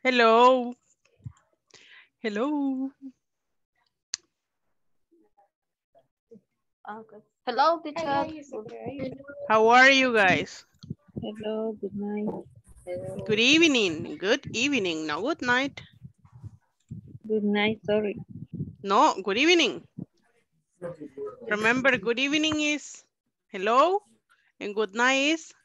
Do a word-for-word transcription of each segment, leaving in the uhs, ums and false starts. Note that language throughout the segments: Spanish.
Hello. Hello. Okay. Hello, teacher. How are you guys? Hello, good night. Good evening. Good evening. No, good night. Good night, sorry. No, good evening. Remember, good evening is hello and good night is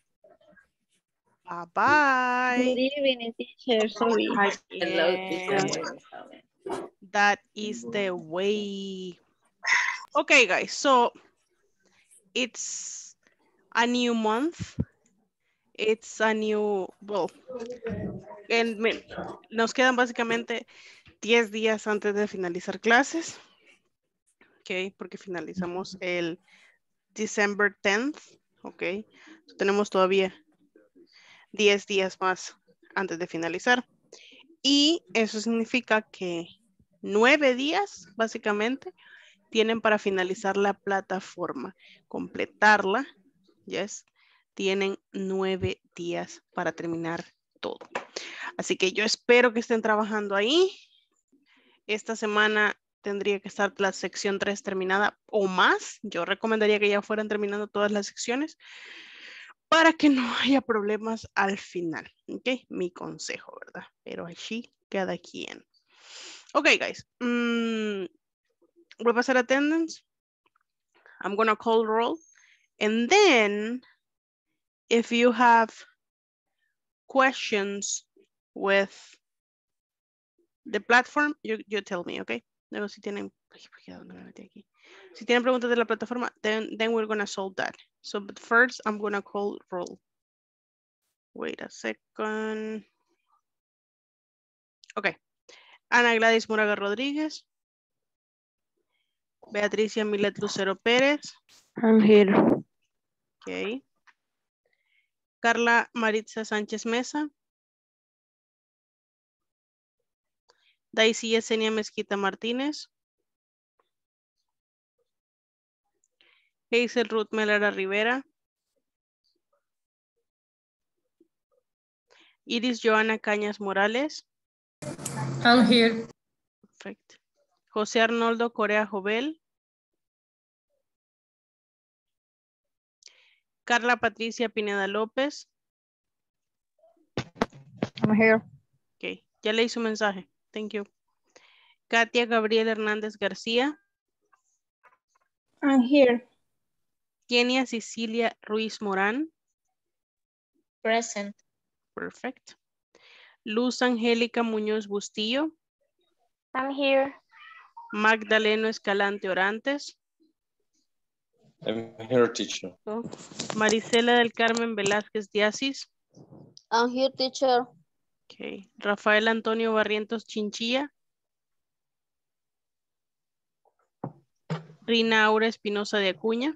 bye-bye. Good evening, teacher, sorry. Hi, hello, teacher. Yes, that is the way. Okay, guys, so it's a new month. It's a new, well, and me- nos quedan básicamente diez días antes de finalizar clases. Ok, porque finalizamos el December tenth. Ok, so tenemos todavía diez días más antes de finalizar. Y eso significa que nueve días, básicamente, tienen para finalizar la plataforma, completarla, yes, tienen nueve días para terminar todo. Así que yo espero que estén trabajando ahí. Esta semana tendría que estar la sección tres terminada o más. Yo recomendaría que ya fueran terminando todas las secciones para que no haya problemas al final. Ok, mi consejo, ¿verdad? Pero allí cada quien. Ok, guys. Mm, voy a pasar attendance. I'm gonna call roll. And then, if you have questions with the platform, you, you tell me, okay? Luego si tienen, ay, ¿por qué dónde me metí aquí? Si tienen preguntas de la plataforma, then, then we're gonna solve that. So, but first, I'm gonna call roll. Wait a second. Okay. Ana Gladys Moraga Rodríguez. Beatricia Milet Lucero Pérez. I'm here. Okay. Carla Maritza Sánchez Mesa. Daisy Yesenia Mezquita Martínez. Hazel Ruth Melara Rivera. Iris Joana Cañas Morales. I'm here. Perfecto. José Arnoldo Corea Jovel. Carla Patricia Pineda López. I'm here. Ok, ya leí su mensaje. Thank you. Katia Gabriel Hernández García. I'm here. Kenia Cecilia Ruiz Morán. Present. Perfect. Luz Angélica Muñoz Bustillo. I'm here. Magdaleno Escalante Orantes. I'm here, teacher. Marisela del Carmen Velázquez Diasis. I'm here, teacher. Okay. Rafael Antonio Barrientos Chinchilla. Rina Aura Espinosa de Acuña.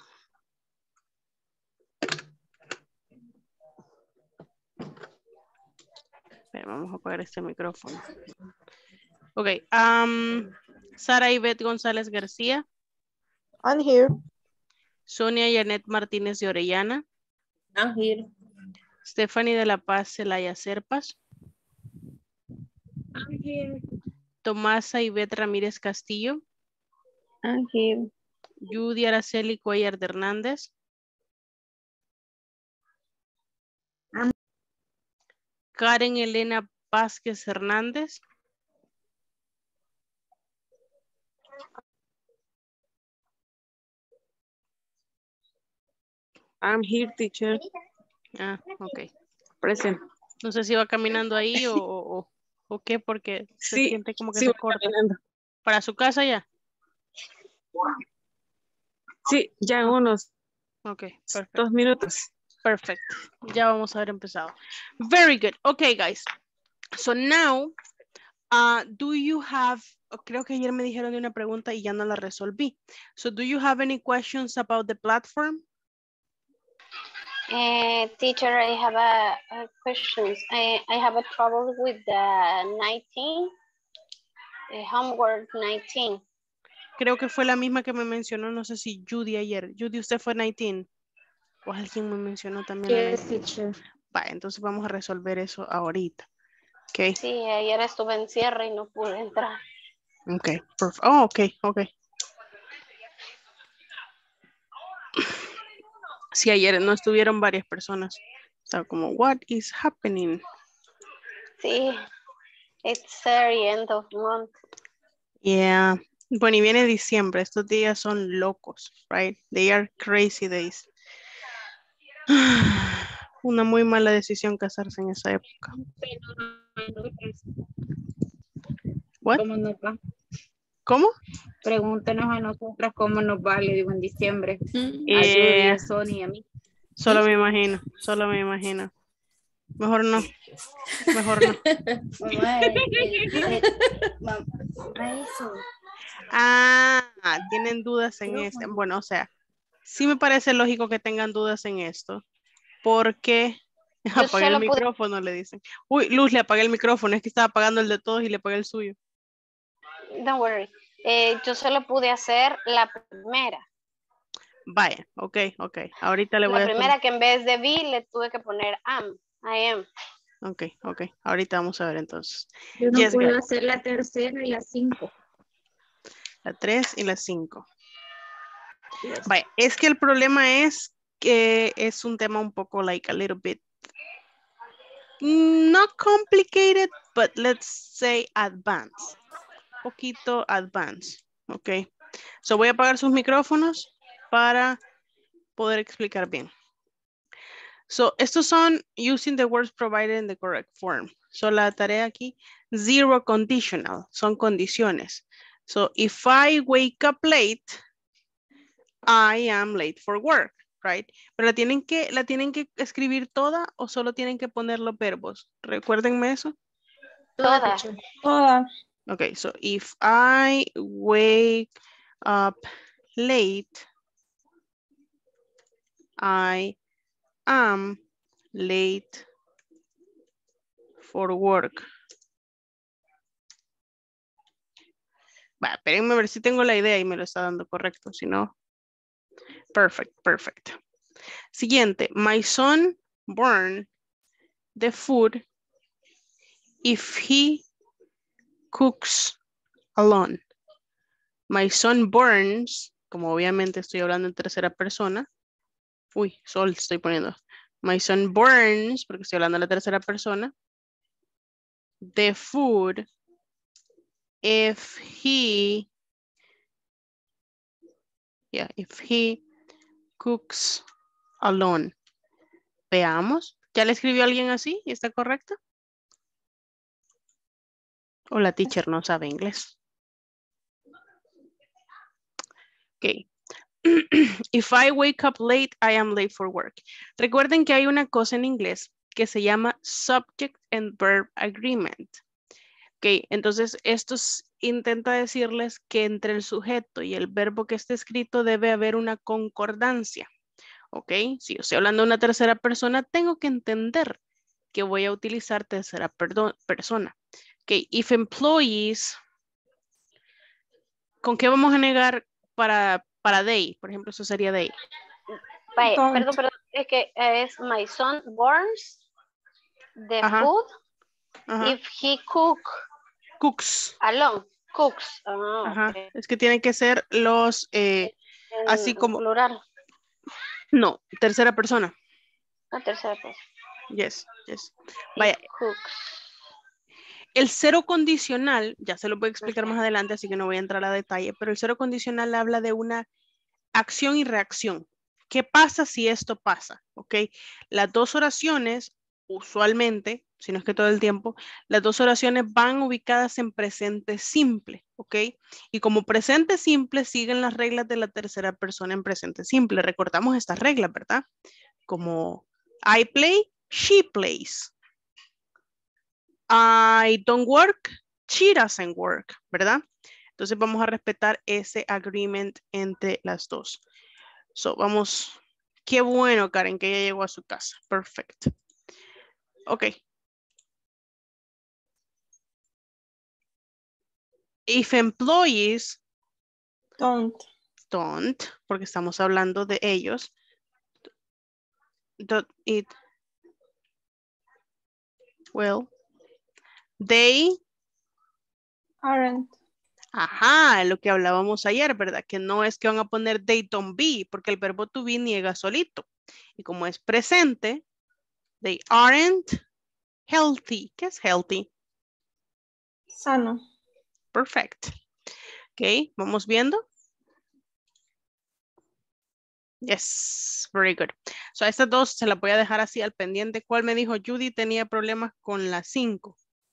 Pero vamos a apagar este micrófono. Ok. Um, Sara Ivette González García. I'm here. Sonia Yanet Martínez de Orellana. I'm here. Stephanie de la Paz Celaya Serpas. I'm here. Tomasa Ivette Ramírez Castillo. I'm here. Judy Araceli Cuellar de Hernández. I'm- Karen Elena Vázquez Hernández. I'm here, teacher. Ah, ok. Present. No sé si va caminando ahí o, o, o qué, porque se Sí, siente como que sí, se voy corta. caminando. ¿Para su casa ya? Sí, ya en unos Ok, perfecto. dos minutos. Perfect. Ya vamos a haber empezado. Very good. Okay, guys. So now, uh, do you have, creo que ayer me dijeron de una pregunta y ya no la resolví. So do you have any questions about the platform? Uh, teacher, I have a, a questions. I, I have a trouble with the nineteen, uh, homework nineteen. Creo que fue la misma que me mencionó, no sé si Judy ayer. Judy, ¿usted fue diecinueve? O alguien me mencionó también la Yes, diecinueve. teacher. Va, entonces vamos a resolver eso ahorita. Okay. Sí, ayer estuve en cierre y no pude entrar. Okay. Perfect. Oh, okay, okay. Sí, ayer no estuvieron varias personas. Estaba como, what is happening? Sí, it's very end of month. Yeah. Bueno, y viene diciembre. Estos días son locos, right? They are crazy days. Una muy mala decisión casarse en esa época. What? ¿Cómo nos va? ¿Cómo? Pregúntenos a nosotras cómo nos va, le digo, en diciembre. A Judy, Eh, a Sony y a mí. solo me imagino, solo me imagino. Mejor no. Mejor no. Mamá, el, el, el- mamá, eso. Ah, tienen dudas en este. Bueno, o sea, sí me parece lógico que tengan dudas en esto. Porque Yo apagué el solo pude, micrófono, le dicen. Uy, Luz, le apagué el micrófono. Es que estaba apagando el de todos y le apagué el suyo. don't worry, eh, yo solo pude hacer la primera. Vaya, ok, ok. Ahorita le voy La a primera que en vez de be le tuve que poner am, I am. Ok, ok. Ahorita vamos a ver entonces. Yo no Jessica, puedo hacer la tercera y la cinco. la tres y la cinco. Vaya, es que el problema es que es un tema un poco like a little bit not complicated, but let's say advanced. Poquito advanced, ok. So voy a apagar sus micrófonos para poder explicar bien. So, estos son using the words provided in the correct form. So, la tarea aquí, zero conditional, son condiciones. So, if I wake up late, I am late for work, right? Pero la tienen que, la tienen que escribir toda o solo tienen que poner los verbos. Recuérdenme eso. Todas. Todas. Okay, so if I wake up late, I am late for work. Va, espérenme a ver si tengo la idea y me lo está dando correcto, si no. Perfect, perfect. Siguiente, my son burn the food if he cooks alone. My son burns, como obviamente estoy hablando en tercera persona. Uy, sol estoy poniendo. My son burns, porque estoy hablando en la tercera persona. The food if he, yeah, if he cooks alone. Veamos. ¿Ya le escribió alguien así? ¿Está correcto? O la teacher no sabe inglés. Ok. If I wake up late, I am late for work. Recuerden que hay una cosa en inglés que se llama subject and verb agreement. Ok, entonces esto intenta decirles que entre el sujeto y el verbo que esté escrito debe haber una concordancia. Ok, si yo estoy hablando de una tercera persona, tengo que entender que voy a utilizar tercera persona. Ok, if employees, ¿con qué vamos a negar para, para they? Por ejemplo, eso sería they. Vaya, perdón, perdón, es que es my son burns the Ajá. food Ajá. if he cook Cooks. alone. Cooks. Ah, Ajá. okay. Es que tienen que ser los, eh, En así como, plural. no, tercera persona. La tercera persona. Yes, yes. He Vaya, cooks. el cero condicional, ya se lo voy a explicar más adelante, así que no voy a entrar a detalle, pero el cero condicional habla de una acción y reacción. ¿Qué pasa si esto pasa? ¿Ok? Las dos oraciones, usualmente, si no es que todo el tiempo, las dos oraciones van ubicadas en presente simple, ¿ok? Y como presente simple siguen las reglas de la tercera persona en presente simple. Recordamos estas reglas, ¿verdad? Como I play, she plays. I don't work, she doesn't work, ¿verdad? Entonces vamos a respetar ese agreement entre las dos. So, vamos. Qué bueno, Karen, que ya llegó a su casa. Perfecto. Ok. If employees Don't. don't, porque estamos hablando de ellos, don't eat well, They, Aren't. ajá, lo que hablábamos ayer, ¿verdad? Que no es que van a poner they don't be, porque el verbo to be niega solito. Y como es presente, they aren't healthy. ¿Qué es healthy? Sano. Perfect. Ok, vamos viendo. Yes, very good. So a estas dos se las voy a dejar así al pendiente. ¿Cuál me dijo Judy tenía problemas con las cinco?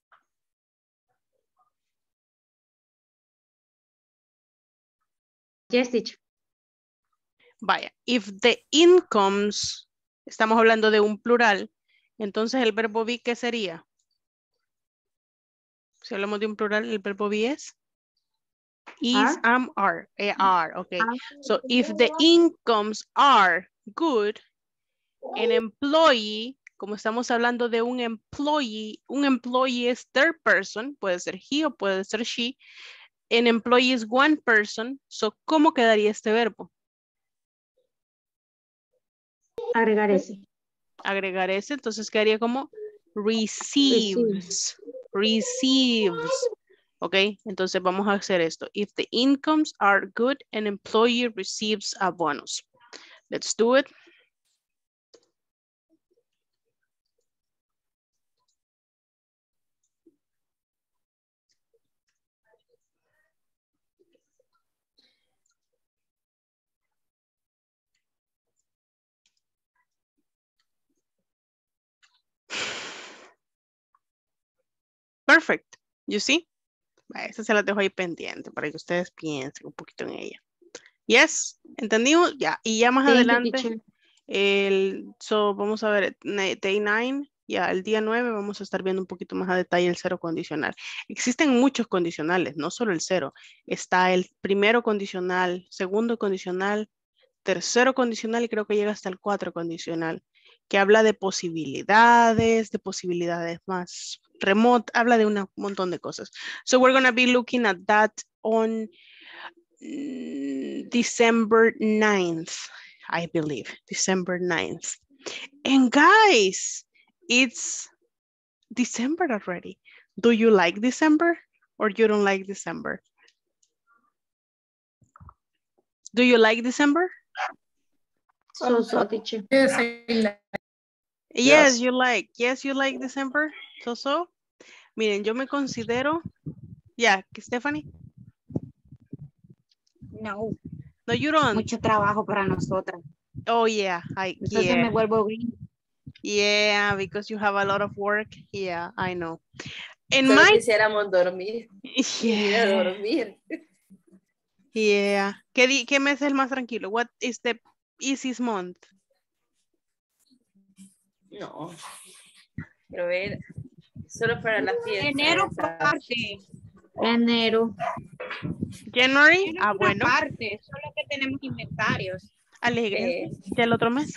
Yes, teacher. Vaya, if the incomes, estamos hablando de un plural, entonces el verbo be, ¿qué sería? Si hablamos de un plural, el verbo be es is, Are. am, are, eh, are, okay. So if the incomes are good, an employee, como estamos hablando de un employee, un employee es third person, puede ser he o puede ser she. An employee is one person, so ¿cómo quedaría este verbo? Agregar ese. Agregar ese, entonces quedaría como Receives. receives, receives. Ok, entonces vamos a hacer esto. If the incomes are good, an employee receives a bonus. Let's do it. Perfect. You see? Esta se la dejo ahí pendiente para que ustedes piensen un poquito en ella. Yes, ¿entendimos? Ya. Y ya más Thank you, adelante, teacher. el, so, vamos a ver, na- day nine, ya el día nueve vamos a estar viendo un poquito más a detalle el cero condicional. Existen muchos condicionales, no solo el cero. Está el primero condicional, segundo condicional, tercero condicional y creo que llega hasta el cuatro condicional, que habla de posibilidades, de posibilidades más remotas, habla de un montón de cosas. So we're going to be looking at that on mm, December ninth, I believe, December ninth. And guys, it's December already. Do you like December or you don't like December? Do you like December? So, so, teacher. Yes, I like. Yes, Yes. you like. Yes, you like December. So, so. Miren, yo me considero. Yeah, Stephanie. No, No, you don't. mucho trabajo para nosotras. Oh, yeah. I, Entonces yeah. me vuelvo green. Yeah, because you have a lot of work. Yeah, I know. In Solo my. quisiéramos dormir. Ir a Yeah. dormir. Yeah. ¿Qué, di- ¿Qué mes es el más tranquilo? What is the easiest month? No. Quiero ver. Solo para la fiesta. Enero esa. parte. Enero. January. Enero Ah, es una bueno. parte, solo que tenemos inventarios. Alegre. Eh. Ya el otro mes.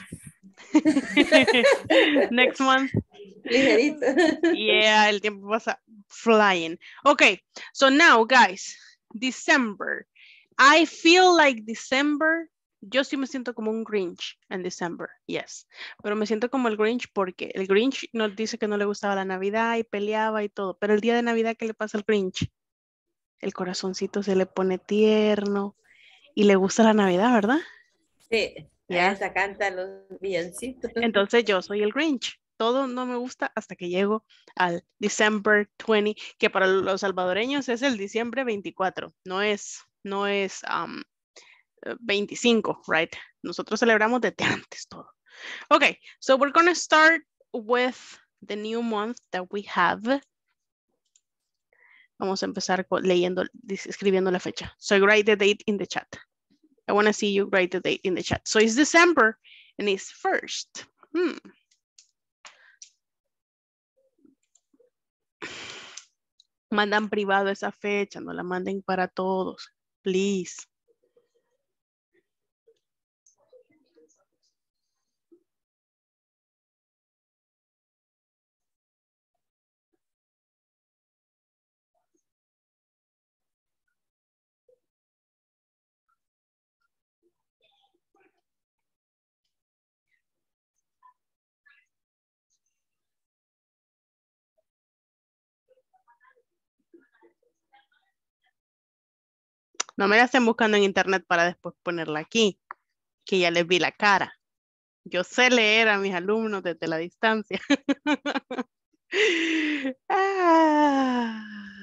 Next month. Ligerito. Yeah, el tiempo pasa flying. Okay, so now, guys, December. I feel like December, yo sí me siento como un Grinch en December, yes. Pero me siento como el Grinch porque el Grinch nos dice que no le gustaba la Navidad y peleaba y todo. Pero el día de Navidad, ¿qué le pasa al Grinch? El corazoncito se le pone tierno y le gusta la Navidad, ¿verdad? Sí. Ya. Ahí hasta canta los villancitos. Entonces yo soy el Grinch. Todo no me gusta hasta que llego al December veinte, que para los salvadoreños es el diciembre veinticuatro, no es, no es um, veinticinco, right? Nosotros celebramos desde antes todo. Okay, so we're going to start with the new month that we have. Vamos a empezar leyendo, escribiendo la fecha. So write the date in the chat. I want to see you write the date in the chat. So it's December and it's first. Hmm. Mandan privado esa fecha, no la manden para todos, please. No me la estén buscando en internet para después ponerla aquí, que ya les vi la cara. Yo sé leer a mis alumnos desde la distancia. Ah.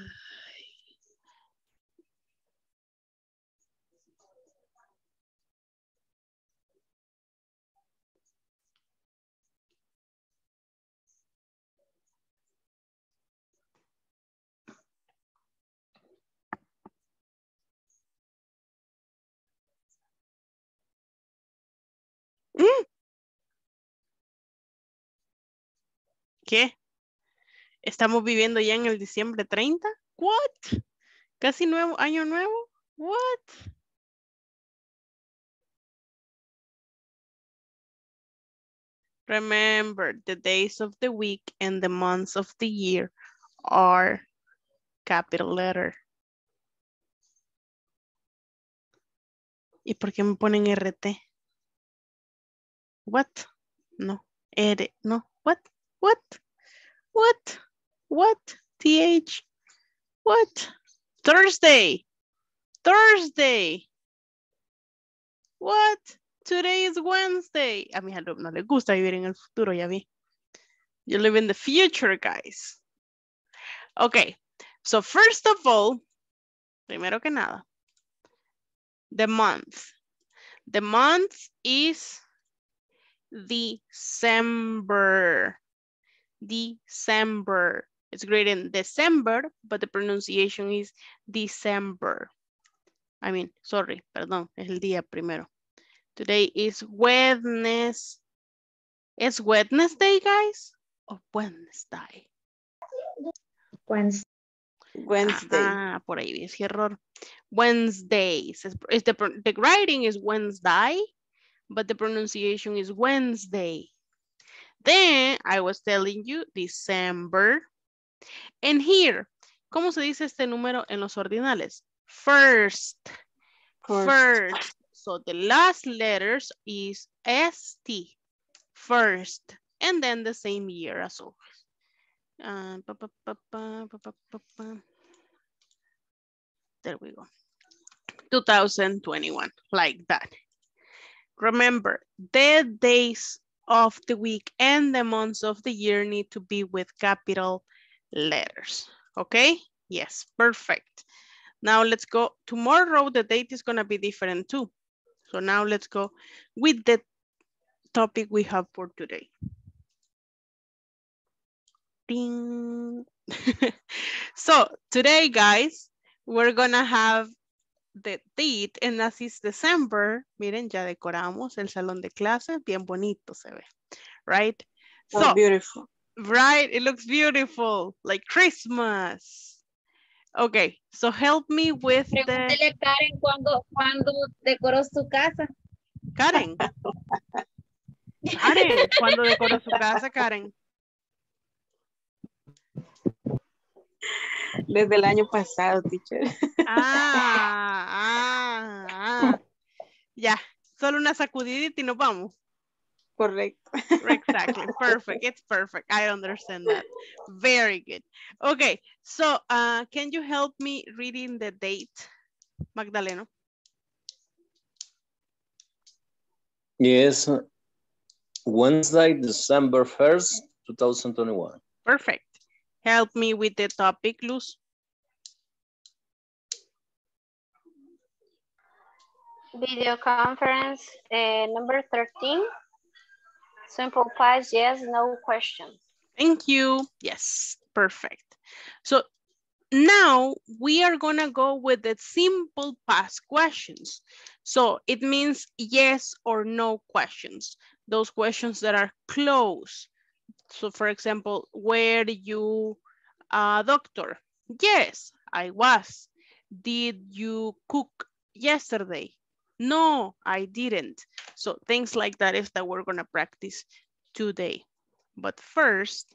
Mm. ¿Qué? ¿Estamos viviendo ya en el diciembre treinta? What? ¿Casi nuevo, año nuevo? What? Remember, the days of the week and the months of the year are capital letter. ¿Y por qué me ponen R T? What? No. R, no. What? What? What? What? T H? What? Thursday. Thursday. What? Today is Wednesday. A mis alumnos les gusta vivir en el futuro, ya vi. You live in the future, guys. Okay. So first of all, primero que nada, the month. The month is December. December. It's written December, but the pronunciation is December. I mean, sorry, perdón, es el día primero. Today is Wednesday. ¿Es Wednesday, guys? ¿O Wednesday? Wednesday. Wednesday. Ah, por ahí vi ese error. Wednesdays. Is is the, pro- the writing is Wednesday, but the pronunciation is Wednesday. Then I was telling you December. And here, ¿cómo se dice este número en los ordinales? First. First. First. So the last letters is S T. First. And then the same year as always. Uh, pa, pa, pa, pa, pa, pa, pa, pa. There we go. two thousand twenty-one, like that. Remember, the days of the week and the months of the year need to be with capital letters. Okay? Yes, perfect. Now let's go. Tomorrow, the date is going to be different too. So now let's go with the topic we have for today. Ding. So today, guys, we're going to have the date, and as is December. Miren, ya decoramos el salón de clases. Bien bonito se ve. Right? So So, beautiful. right, it looks beautiful, like Christmas. Okay, so help me with the... Pregúntele a Karen cuando, cuando decoró su casa. Karen. Karen, ¿cuándo decoró su casa, Karen? Desde el año pasado, teacher. Ah, ah, ah. Ya, solo una sacudidita y nos vamos. Correcto. Exactly, perfect, it's perfect. I understand that. Very good. Okay, so uh, can you help me reading the date, Magdaleno? Yes, Wednesday, December first, two thousand twenty-one. Perfect. Help me with the topic, Luz. Video conference uh, number thirteen. Simple past, yes, no questions. Thank you. Yes, perfect. So now we are gonna go with the simple past questions. So it means yes or no questions. Those questions that are close. So for example, were you a doctor? Yes, I was. Did you cook yesterday? No, I didn't. So things like that is that we're gonna practice today. But first,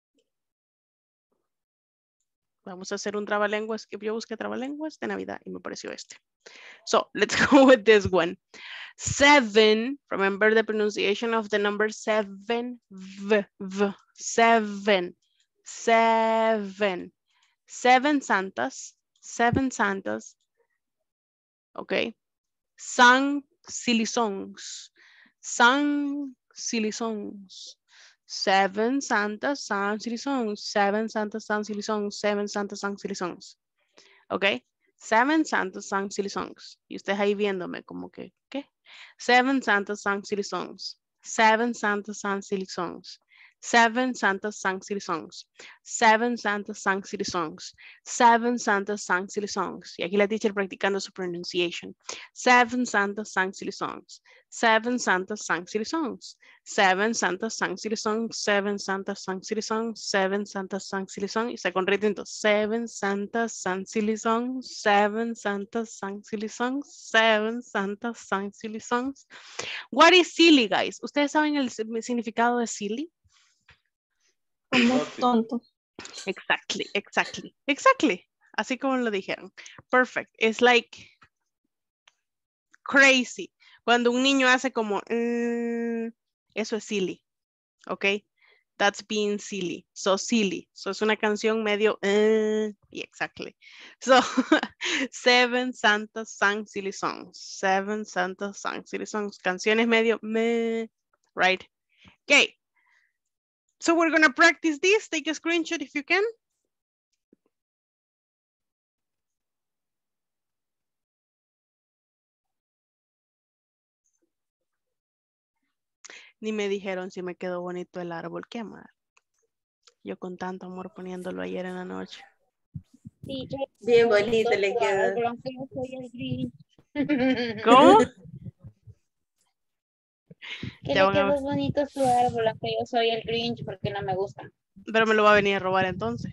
vamos a hacer un trabalenguas, que yo busqué trabalenguas de Navidad y me pareció este. So let's go with this one. Seven, remember the pronunciation of the number seven, v, v, seven, seven, seven Santas, seven Santas Okay. Sang silly songs. Sang silly songs. Seven Santas sang silly songs. Seven Santas sang silly songs. Seven Santas sang silly songs. Okay. Seven Santas sang silly songs. Y ustedes ahí viéndome como que, ¿qué? Seven Santas sang silly songs. Seven Santas sang silly songs. Seven Santas sang silly songs. Seven Santas sang silly songs. Seven Santas sang silly songs. Y aquí la teacher practicando su pronunciation. Seven Santas sang silly songs. Seven Santas sang silly songs. Seven Santas sang silly songs. Seven Santas sang silly songs. Seven Santas sang silly songs. Y está con ritmo. Seven Santas sang silly songs. Seven Santas sang silly songs. Seven Santas sang silly songs. What is silly, guys? ¿Ustedes saben el significado de silly? Como Naughty. tonto. Exactly, exactly, exactly. Así como lo dijeron. Perfect. It's like crazy. Cuando un niño hace como, mm, eso es silly. Ok. That's being silly. So silly. So es una canción medio, uh, yeah, exactly. So, seven Santas sang silly songs. Seven Santas sang silly songs. Canciones medio, meh, right? Okay. So we're going to practice this. Take a screenshot if you can. Ni me dijeron si me quedó bonito el árbol. Qué mal. Yo con tanto amor poniéndolo ayer en la noche. Sí, Bien bonito le quedó. aunque yo soy el Grinch. ¿Cómo? Que Ya le van a ver. quedó bonito su árbol, aunque yo soy el Grinch porque no me gusta. Pero me lo va a venir a robar entonces.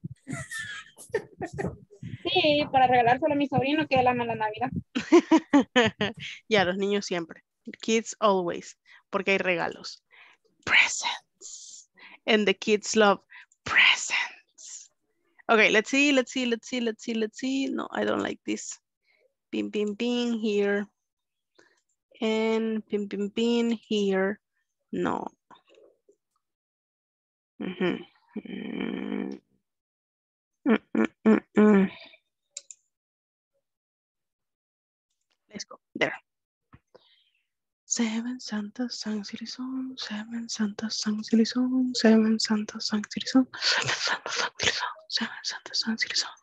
Sí, para regalárselo a mi sobrino que él ama la Navidad. Ya, los niños siempre. Kids always. Porque hay regalos. Presents. And the kids love presents. Okay, let's see, let's see, let's see, let's see, let's see. No, I don't like this. Pin, pin, pin here. And pin, pin, pin here. No. Mm-hmm. Mm, mm, mm, mm, mm. Let's go. There. Seven Santas sang silly song, seven Santas sang silly song, seven Santas sang silly song, seven Santas sang silly song, seven Santas sang silly song.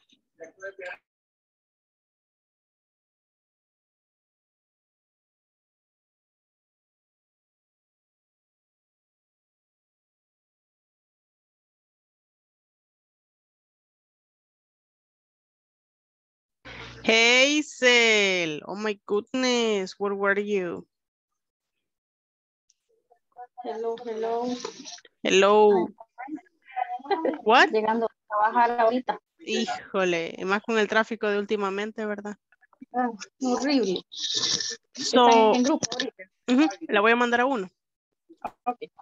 Hazel, oh my goodness, where were you? Hello, hello. Hello. What? Llegando a trabajar ahorita. Híjole, y más con el tráfico de últimamente, ¿verdad? Ah, horrible. So, Están en grupo ahorita. uh-huh, la voy a mandar a uno. Ok.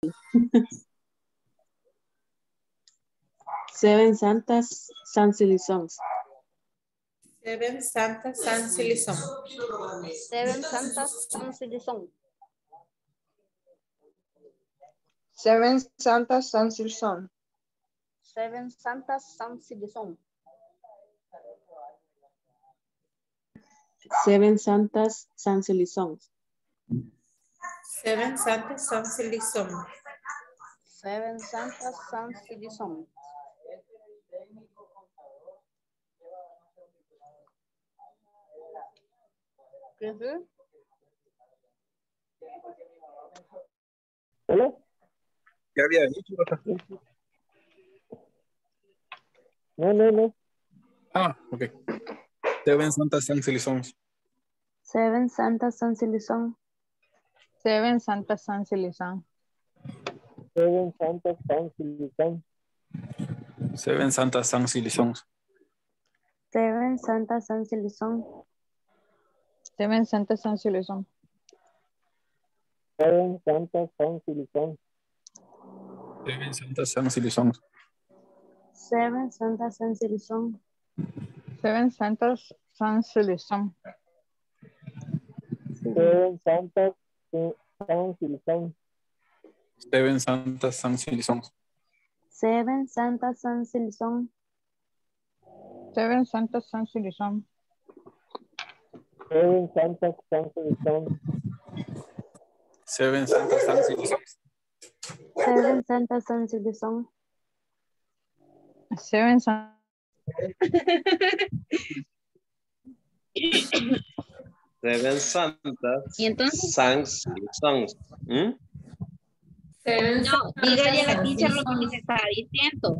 Seven Santas San Silly Songs. Seven Santa San Silison. Seven Santas San Silly Song. Seven Santas San Silson. Seven Santas San Silly Song. Seven Santas San Silly Songs. Seven Santa San Silison. Seven Santas San Silly Song. Ujú. Ya había dicho. No, no, no. Ah, ok. Seven Santa San Silison. Seven Santas San Silly Song. Seven Santa San Silison. Seven Santas San Silison. Seven Santa San Silison. Seven Santas San Silly Song. Seven Santa San Silison. Seven Santas San Silison. Seven Santa San Silison. Seven Santas San Silly Song. Seven Santas San Silison. Seven Santas San Silison. Seven Santa San Silison. Seven Santas San Silly Song. Seven Santas San Silison. Seven Santas San Silison. Seven Santa San Silison. Seven Santas San Silly Song. Seven San. Seven Santas ¿Y entonces? San Silly Songs. ¿Mm? No, dígale a la teacher lo que se está diciendo.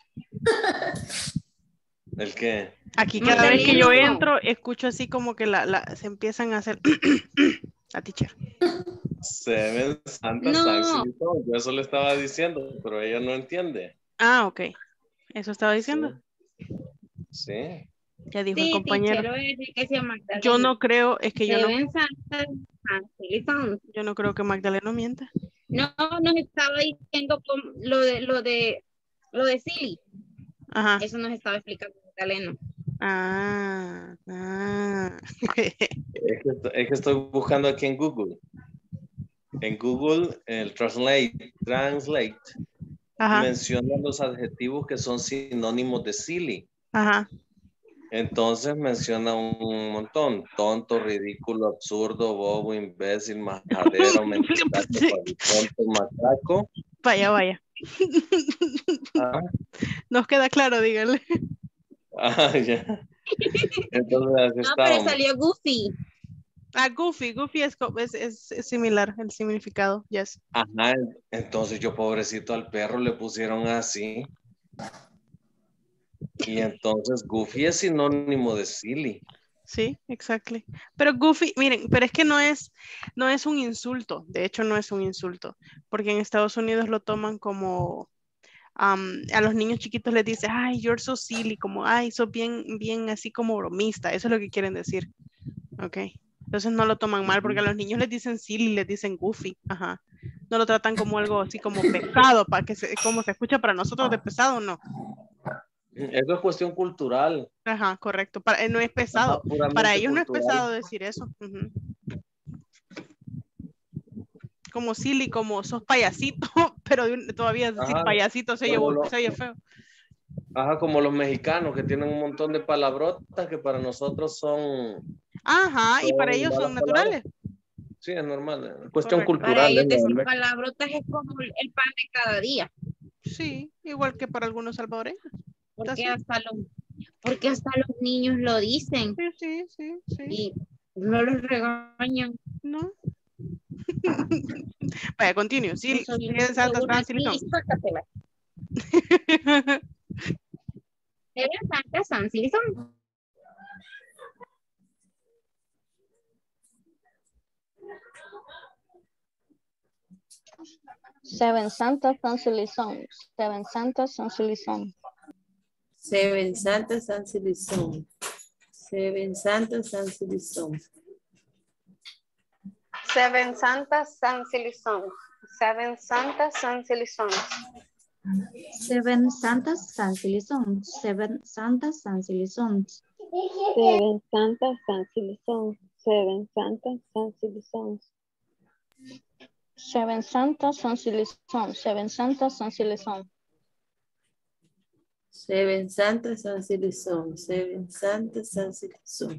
¿El qué? Aquí cada vez que yo Magdaleno. entro, escucho así como que la, la, se empiezan a hacer la teacher. Seven Santas No. San Silly Songs. Yo eso le estaba diciendo, pero ella no entiende. Ah, ok. Eso estaba diciendo. Sí. Ya dijo el Sí, compañero. teacher, voy a decir que sea Magdalena. Yo no creo, es que yo no, Seven Santas San Silison. yo no creo que Magdalena mienta. No, nos estaba diciendo com- lo de lo de lo de Silly. Ajá. Eso nos estaba explicando Magdalena. Ah, ah. Es que, esto- es que estoy buscando aquí en Google. En Google, el Translate, Translate Ajá, menciona los adjetivos que son sinónimos de silly. ajá. Entonces menciona un montón. Tonto, ridículo, absurdo, bobo, imbécil, majadero, mentiroso, tonto, matraco. Vaya, vaya. Ah, Nos queda claro, dígale. ah, ya. Entonces así No, pero estábamos. salió Goofy. Ah, Goofy, Goofy es, co- es, es- es similar, el significado, yes. Ajá, entonces yo pobrecito al perro le pusieron así. Y entonces Goofy es sinónimo de silly. Sí, exactly. Pero Goofy, miren, pero es que no es, no es un insulto, de hecho no es un insulto, porque en Estados Unidos lo toman como, am, a los niños chiquitos les dice, ay, you're so silly, como, ay, sos bien, bien así como bromista, eso es lo que quieren decir, ok. Entonces no lo toman mal, porque a los niños les dicen silly, les dicen goofy, ajá. No lo tratan como algo así como pesado, para que se, como se escucha para nosotros de pesado, no. Eso es cuestión cultural. Ajá, correcto. Para, eh, no es Ajá, pesado. puramente Para ellos no es cultural. pesado decir eso. Ujú. Como silly, como sos payasito, pero de un- todavía decir Ajá, payasito se oye, como vul- lo- se oye feo. Ajá, como los mexicanos que tienen un montón de palabrotas que para nosotros son, Ajá, y para son ellos son malas palabras. naturales. Sí, es normal. Es cuestión Correcto. Para cultural. ellos es decir normal. palabrotas es como el pan de cada día. Sí, igual que para algunos salvadoreños. Porque Así. hasta los, porque hasta los niños lo dicen Sí, sí, sí, sí. y no los regañan. ¿No? Vaya, continue. Sí, Eso sí, viene en Santa seguro Francia, aquí, Silicon. sácatela. Era Santa San Silison. Seven Santas San Silly Song. Seven Santas San Silly Song. Seven Santa San Silison. Seven Santa San Silison. Seven Santas San Silly Song. Seven Santas San Silisons. Seven Santas San Silisons. Seven Santas San Silisons. Seven Santas San Silisons. Seven Santas San Silisons. Seven Santas San Silisons. Seven Santas San Silisons. Seven Santas San Silisón. Seven Santas San Silisón.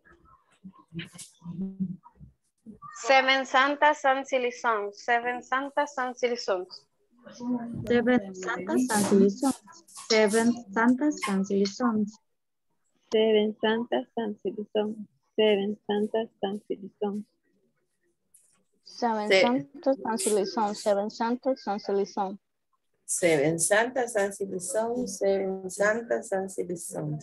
Seven Santas San Silisons. Seven Santas San Silisons. Seven Santas San Silisons. Seven Santas San Silisons. Seven Santas San Silisons. Seven Santas San Silisons. Seven Se- Santas San Silisons. Seven Santas San Silisons. Seven Santas San Silisón. Seven Santas San Silisón.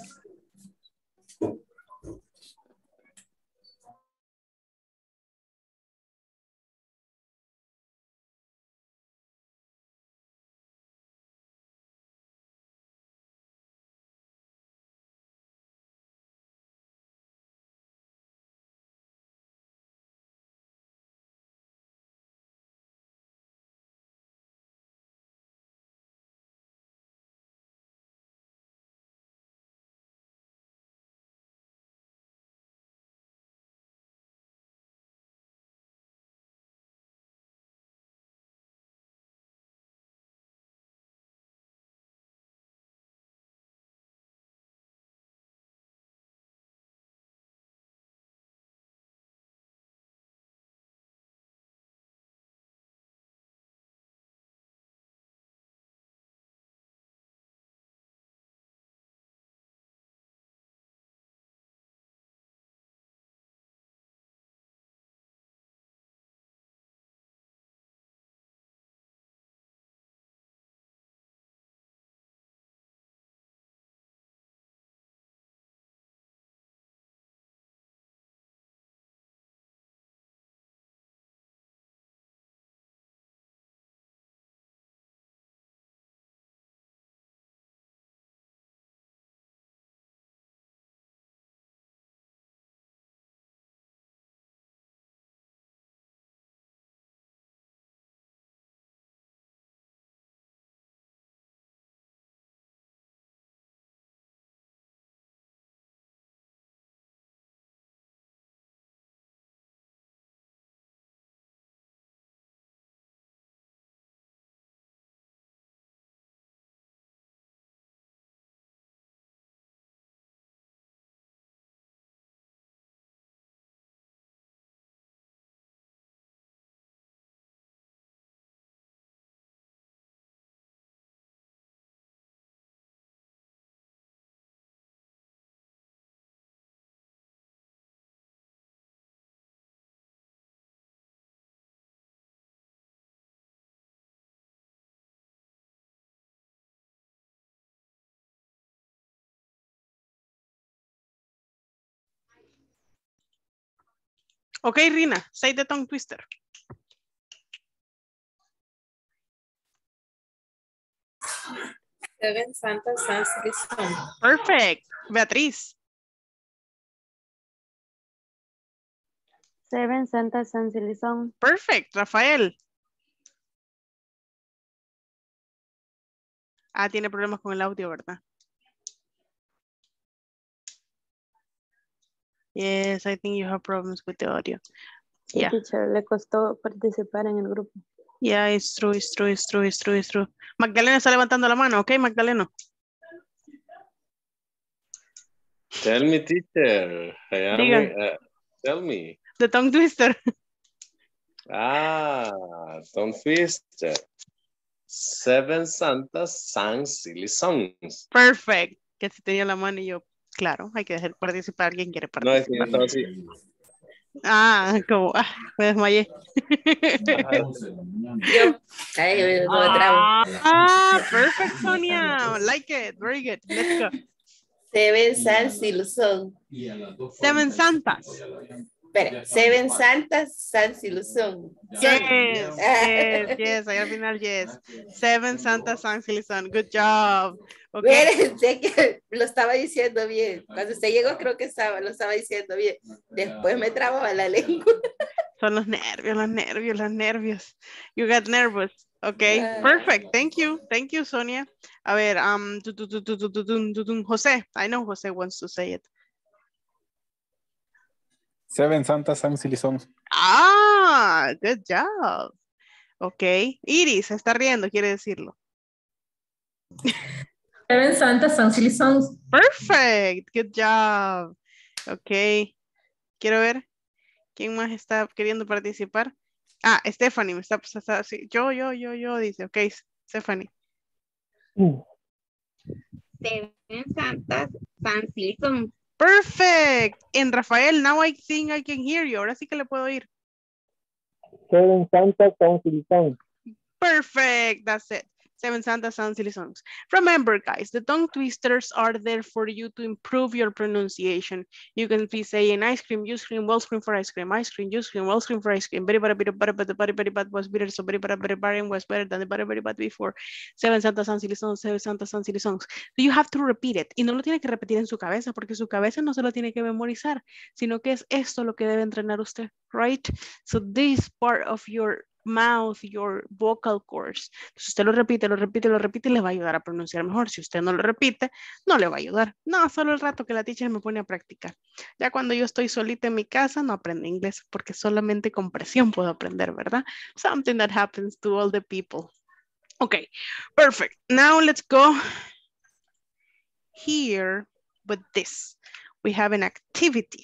Okay, Rina, say the tongue twister. Seven Santas San Silisón. Perfect. Beatriz. Seven Santas San Silisón. Perfect. Rafael. Ah, tiene problemas con el audio, ¿verdad? Yes, I think you have problems with the audio. Sí, Yeah. teacher, le costó participar en el grupo. Yeah, it's true, it's true, it's true, it's true, it's true. Magdalena está levantando la mano, ¿ok, Magdalena? Tell me, teacher. I am, Diga. uh, tell me. The tongue twister. Ah, tongue twister. Seven Santas San Silisons. Perfect. Que si tenía la mano y yo, claro, hay que dejar participar. ¿Alguien quiere No, es que yo participar? estaba así. Ah, como, ah, me desmayé. Yo, ahí me como trabo. Ah, perfect, Sonia. Like it. Very good. Let's go. Seven San Silisón. Seven Santas. Espera, Seven Santas San Silisón. Yes, yes, yes. Ahí al final, yes. Seven Santas San Silisón. Good job. Okay. Miren, sé que lo estaba diciendo bien. Cuando usted llegó, creo que estaba, lo estaba diciendo bien. Después me trababa la lengua. Son los nervios, los nervios, los nervios. You got nervous. Okay, perfect. Thank you. Thank you, Sonia. A ver, um, tu, tu, tu, tu, tu, tu, tu, tu, tu, Jose. I know Jose wants to say it. Seven Santa San Silly Songs. Ah, good job. Okay. Iris, se está riendo, quiere decirlo. Seven Santa San Silly Songs. Perfect. Good job. Okay. Quiero ver quién más está queriendo participar. Ah, Stephanie, me está, está así. Yo, yo, yo, yo, dice. Ok, Stephanie. Seven Santas San Silly Songs. Perfect. En Rafael, now I think I can hear you. Ahora sí que le puedo oír. Seven Santa San Silly Songs. Perfect. That's it. Seven Santa San Silly Songs. Remember, guys, the tongue twisters are there for you to improve your pronunciation. You can be saying ice cream, you scream, well scream for ice cream, ice cream, you scream, well scream for ice cream. Very, very, very, very, very, very, very bad was better, so very, very, very, very was better than the very, very bad before. Seven Santa San Silly Songs, Seven Santa San Silly Songs. So you have to repeat it. Y no lo tiene que repetir en su cabeza, porque su cabeza no se lo tiene que memorizar, sino que es esto lo que debe entrenar usted, right? So this part of your mouth, your vocal cords. Si usted lo repite, lo repite, lo repite, le va a ayudar a pronunciar mejor. Si usted no lo repite, no le va a ayudar. No, solo el rato que la teacher me pone a practicar. Ya cuando yo estoy solita en mi casa, no aprendo inglés, porque solamente con presión puedo aprender, ¿verdad? Something that happens to all the people. Okay, perfect. Now let's go here with this. We have an activity.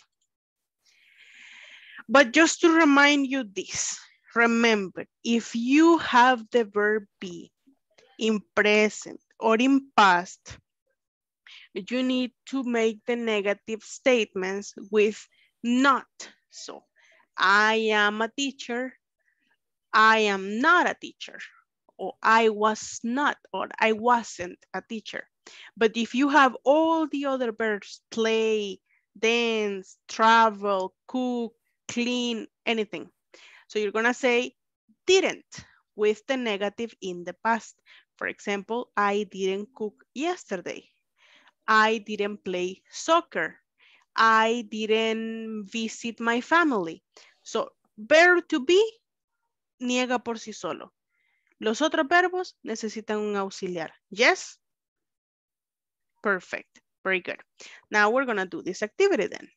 But just to remind you this, remember, if you have the verb be in present or in past, you need to make the negative statements with not. So, I am a teacher, I am not a teacher, or I was not, or I wasn't a teacher. But if you have all the other verbs, play, dance, travel, cook, clean, anything, so you're gonna say didn't with the negative in the past. For example, I didn't cook yesterday. I didn't play soccer. I didn't visit my family. So, verb to be niega por sí solo. Los otros verbos necesitan un auxiliar. Yes? Perfect. Very good. Now we're gonna do this activity then.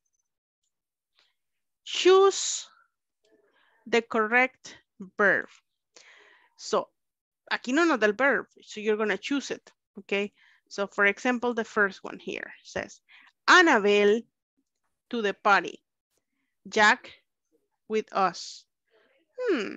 Choose the correct verb. So, aquí no nos da el verb, so you're gonna choose it, okay? So, for example, the first one here says, Annabelle to the party, Jack with us. Hmm.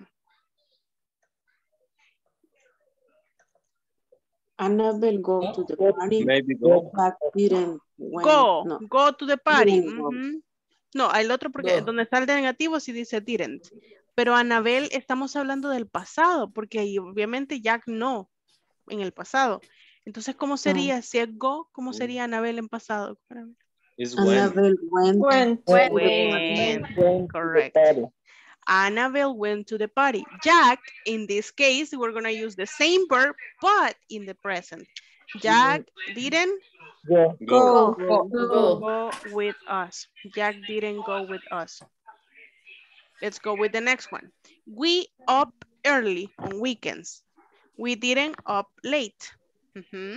Annabelle go to the party. Maybe go. Jack didn't went. Go, No. go to the party. Didn't go. Mm-hmm. No, el otro porque Go. donde está el de negativo sí dice didn't. Pero Annabelle estamos hablando del pasado, porque ahí obviamente Jack no en el pasado. Entonces, ¿cómo sería? Si es go, ¿cómo sería Annabelle en pasado? It's when. Annabelle went. Went. to the When. party. Went to Correct. the party. Annabelle went to the party. Jack, in this case, we're going to use the same verb, but in the present. Jack didn't Go. Go. Go. Go. go with us. Jack didn't go with us. Let's go with the next one. We up early on weekends. We didn't up late. Mm-hmm.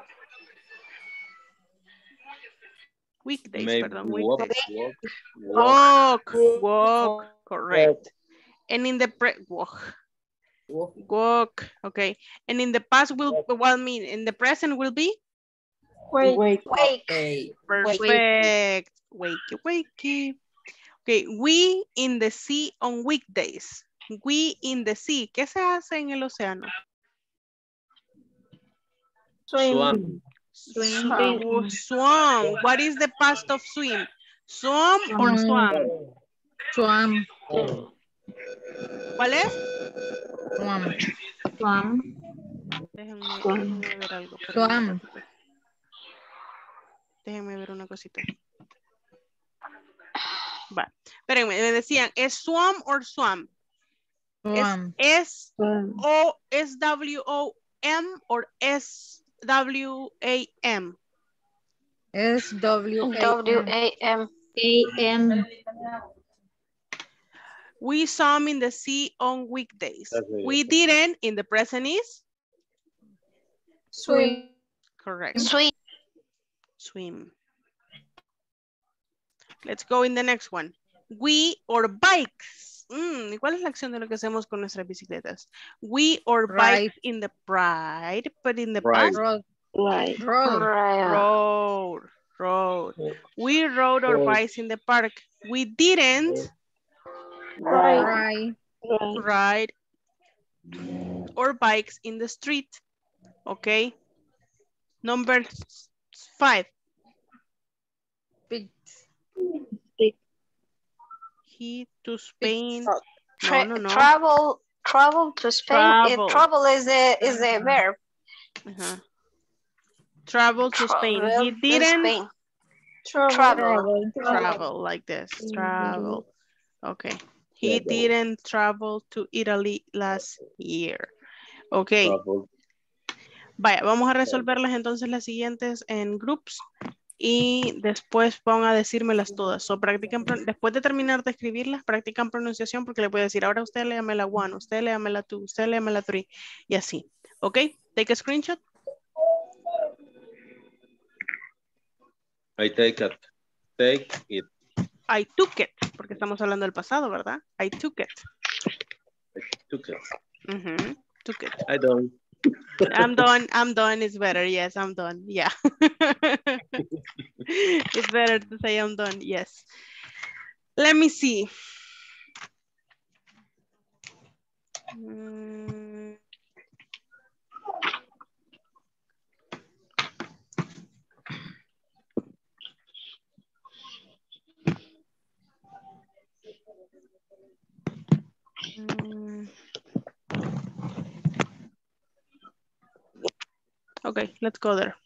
Weekdays, Maybe perdón, walk, weekdays. walk, Walk, walk, correct. And in the pre walk, Walk. walk, okay. And in the past will, well, I mean, in the present will be Wait. Wake. Wake. Hey. perfect. Wakey, wakey. Okay, we in the sea on weekdays. We in the sea. ¿Qué se hace en el océano? swim, Swim. Swim. Swam. What is the past of swim? Swam or swam? Swam. ¿Cuál es? Swam. Swam. Déjenme, déjenme ver algo. Swam. Déjenme ver una cosita. Va. Espérenme, me decían, ¿es swam or swam? Swam. ¿Es Swam. O S W O M or S W A M? S W W A M. A M. We swam in the sea on weekdays. That's it. We didn't in the present is? Swim. Correct. Swim. Swim. Let's go in the next one. We or bikes. Mm, ¿y ¿Cuál es la acción de lo que hacemos con nuestras bicicletas? We or Ride. bikes in the ride, but in the Ride. past? Road. Right. Road. Road. Road. We rode our Road. bikes in the park. We didn't Right. Right. ride or bikes in the street. Okay. Number five. Big. He to Spain. No, Tra no, no. Travel, travel to Spain. Travel. Uh, travel is the is the verb. Uh-huh. Travel to Spain. He Travel to didn't Spain. Travel. travel like this. Travel. Okay. He Travel. didn't travel to Italy last year. Okay. Travel. Vaya, vamos a resolverlas entonces las siguientes en groups y después van a decírmelas todas. So, practican, pro- después de terminar de escribirlas, practican pronunciación porque le voy a decir, ahora usted léame la one, usted léame la two, usted léame la three y así. Ok, take a screenshot. I take it. Take it. I took it, porque estamos hablando del pasado, ¿verdad? I took it. I took it. Mhm, took it. I don't. I'm done. I'm done. It's better. Yes, I'm done. Yeah. It's better to say I'm done. Yes. Let me see. Mm. Mm. Okay, let's go there.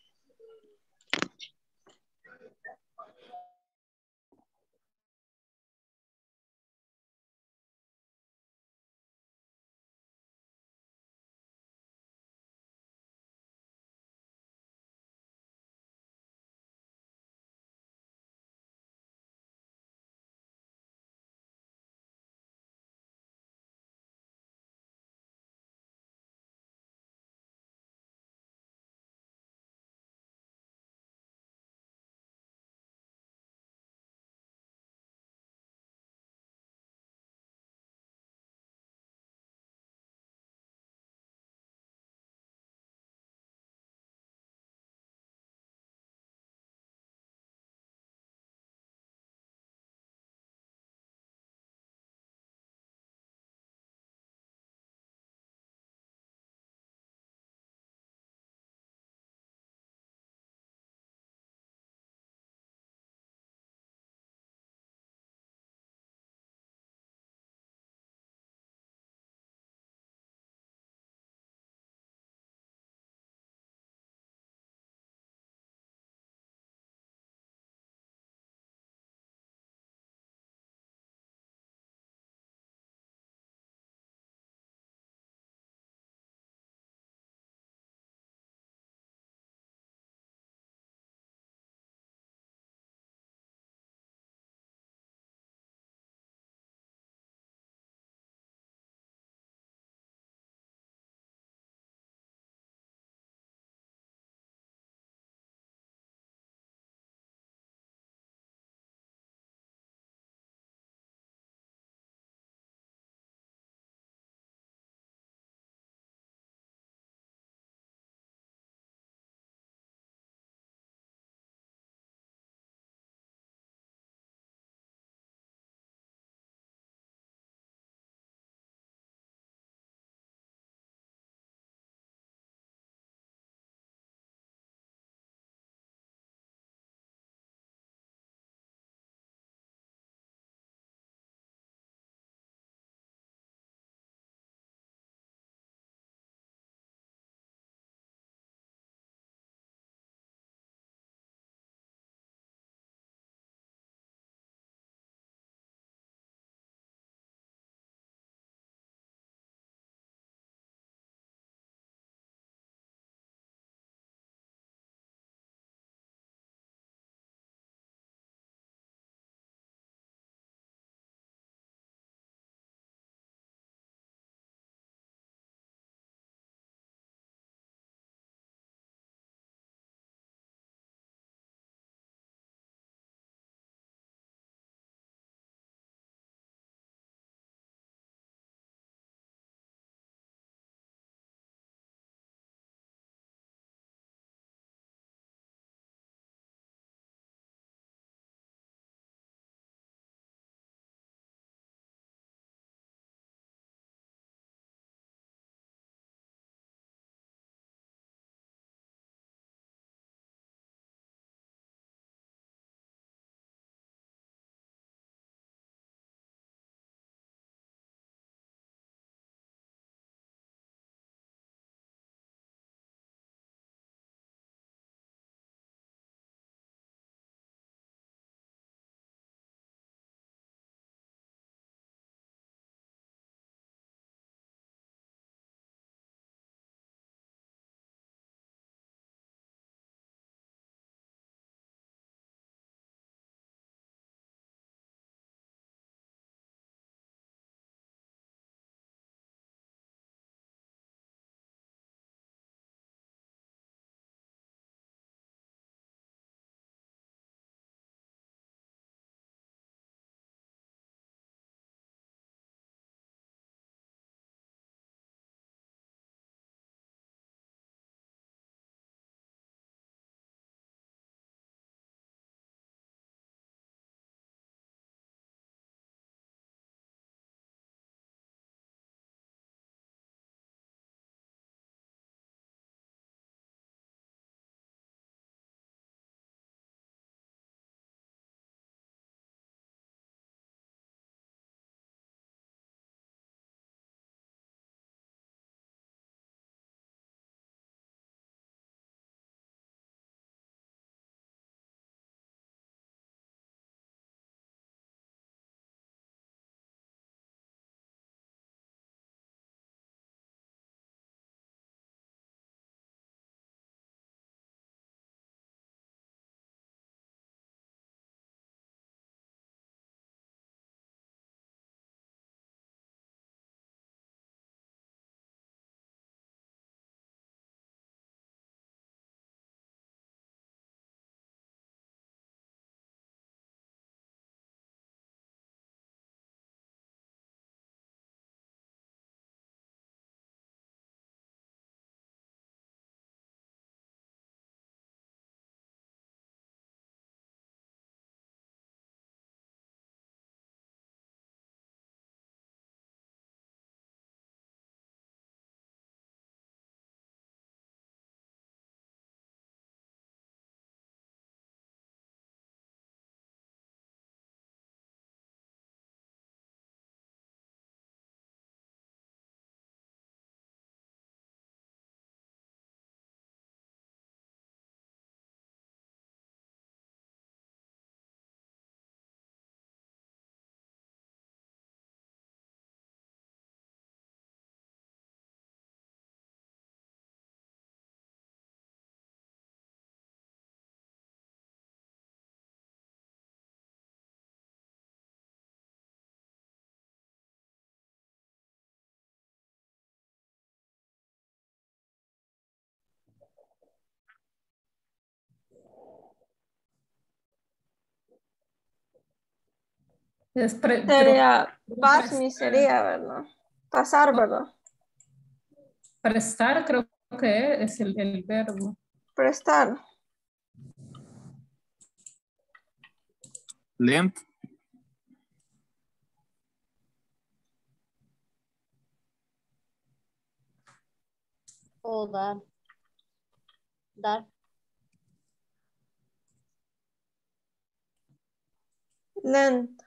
Es pre- Sería, creo- pass me sería, ¿verdad? Pasar, ¿verdad? prestar creo que es el, el verbo. Prestar. Lent. O dar. Dar. Lent.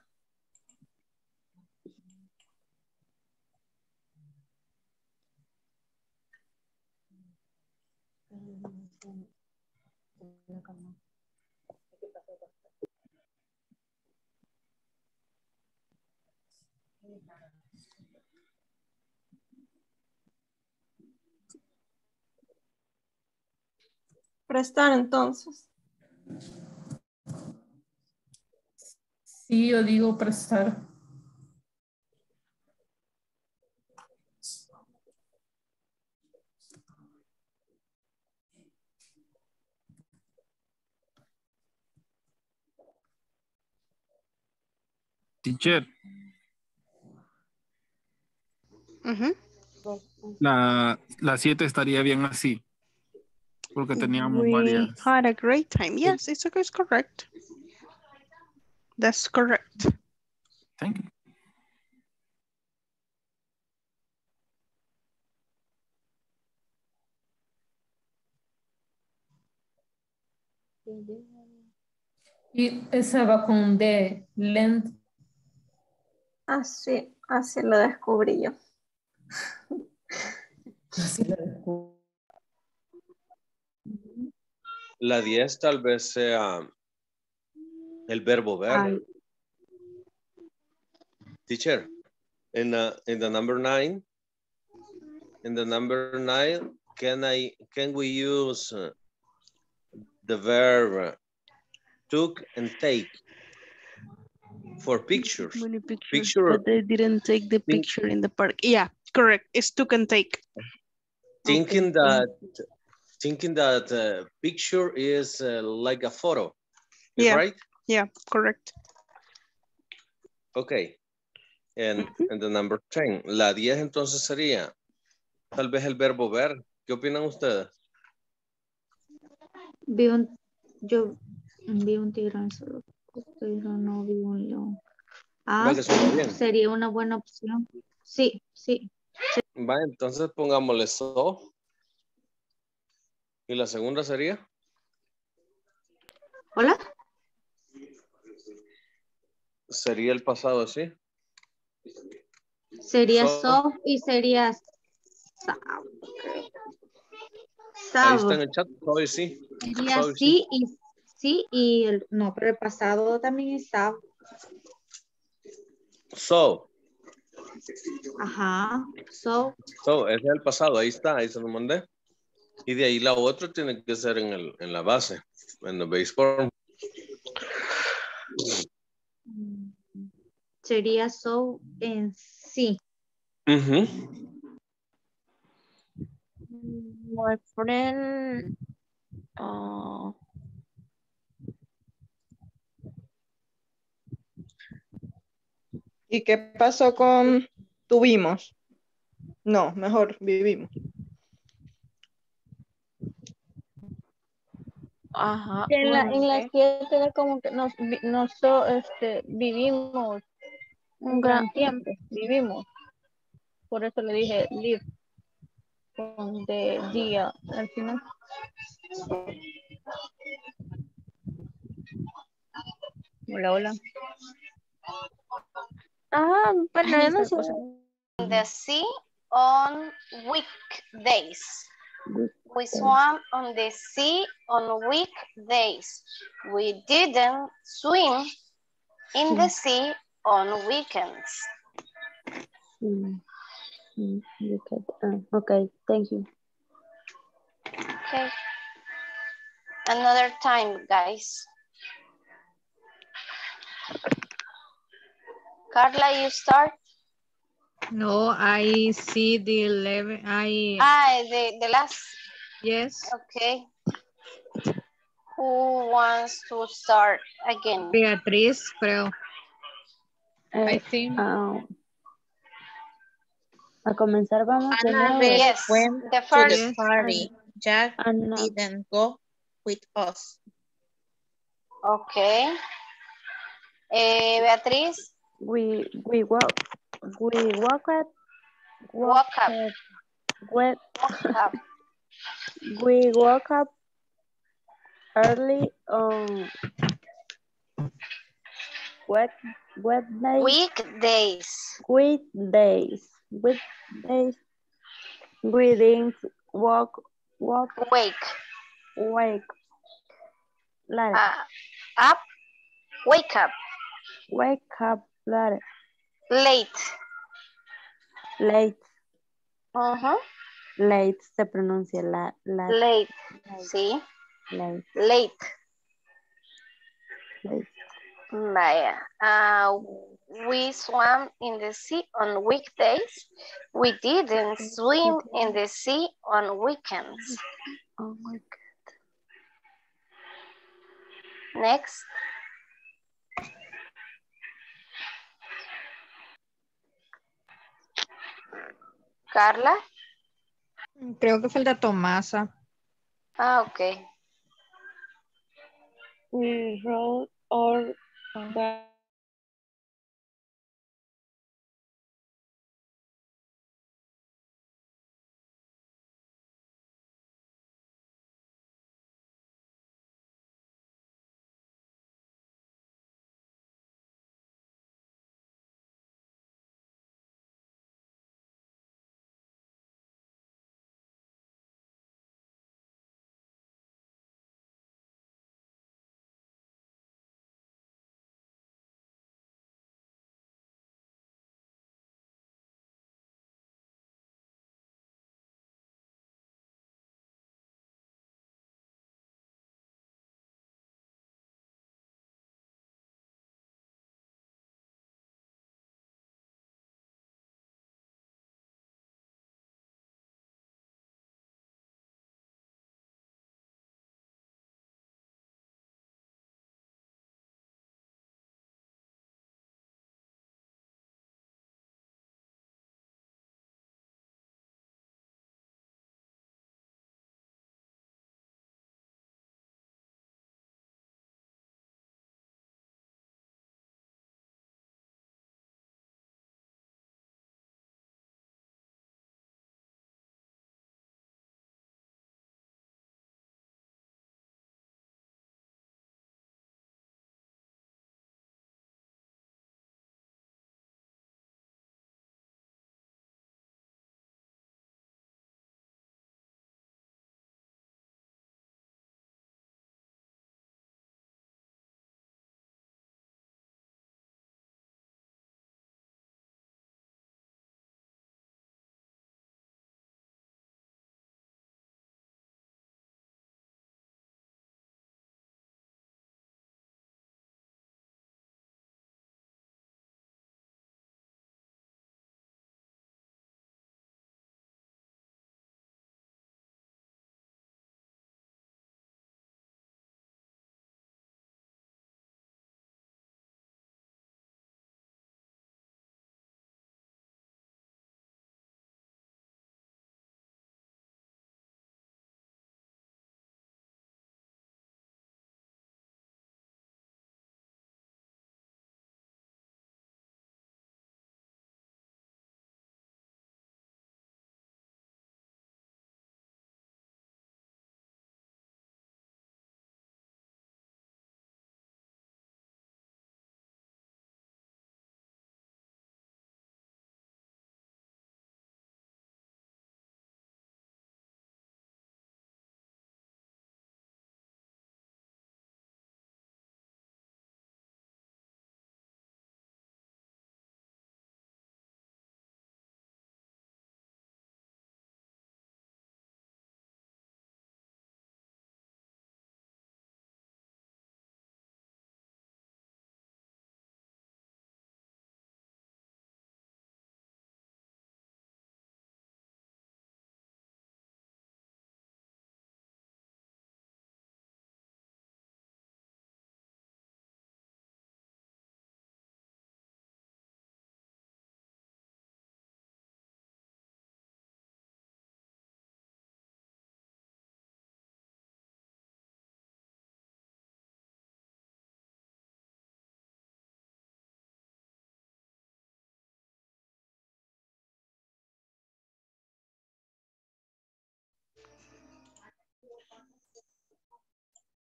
Prestar entonces. Sí, yo digo prestar. Teacher. Ujú. La, la siete estaría bien así. Porque teníamos We varias. had a great time. Yes, it's, it's correct. That's correct. Thank you. Y esa va con D, lent. Así, así lo descubrí yo. Así la dejo. La diez tal vez sea el verbo ver. Ay, Teacher, in the, in the number nine, in the number nine, can I, can we use uh, the verb took and take for pictures? Many pictures, Picture, but they didn't take the think- picture in the park. Yeah, correct. It's took and take. thinking okay. that, thinking that uh, picture is uh, like a photo, is Yeah. right? Yeah, correct. Okay. And, and the number ten, la diez entonces sería tal vez el verbo ver. ¿Qué opinan ustedes? Vi un, yo vi un tirano, pero no vi un león. Ah, Va que suena sí, bien. sería una buena opción. Sí, sí. Va, entonces pongámosle so. ¿Y la segunda sería? ¿Hola? Sería el pasado así. Sería So. soft y sería sab. Ahí está Sab. en el chat. Soy sí. Sería Soy sí y sí y el no, pero el pasado también es sab. So. Ajá. So, So, ese es el pasado. Ahí está. Ahí se lo mandé. Y de ahí la otra tiene que ser en, el, en la base. En the base form. sería so en sí. Uh-huh. My friend. Uh, ¿Y qué pasó con tuvimos? No, mejor vivimos. ajá. En la, bueno, en la ok. siete era como que nos, vi- noso- este, vivimos un gran tiempo, vivimos. Por eso le dije live con de día al final. Hola, hola. Ah, bueno, yo no sé. The sea on weekdays. We swam on the sea on weekdays. We didn't swim in the sea on weekends. Mm, mm, look at, uh, okay, thank you. Okay. Another time, guys. Carla, you start. No, I see the eleven. I Ah, the, the last. yes. Okay. Who wants to start again? Beatriz, creo. I think. A comenzar vamos de nuevo. Annabelle yes, went the first. to the party. Jack Anna. didn't go with us. Okay. Eh, Beatriz. We we walk we walk up Walk up. Walk up. We woke up early on wet Wednesday. Weekdays. Weekdays. Weekdays. We didn't walk walk wake wake like uh, up wake up wake up late late late uh-huh. Late se pronuncia la, la late. late Sí. late late late Vaya. Uh, we swam in the sea on weekdays. We didn't swim in the sea on weekends. Oh my God. Next. Carla. Creo que falta Tomasa. Ah, ok. We rode our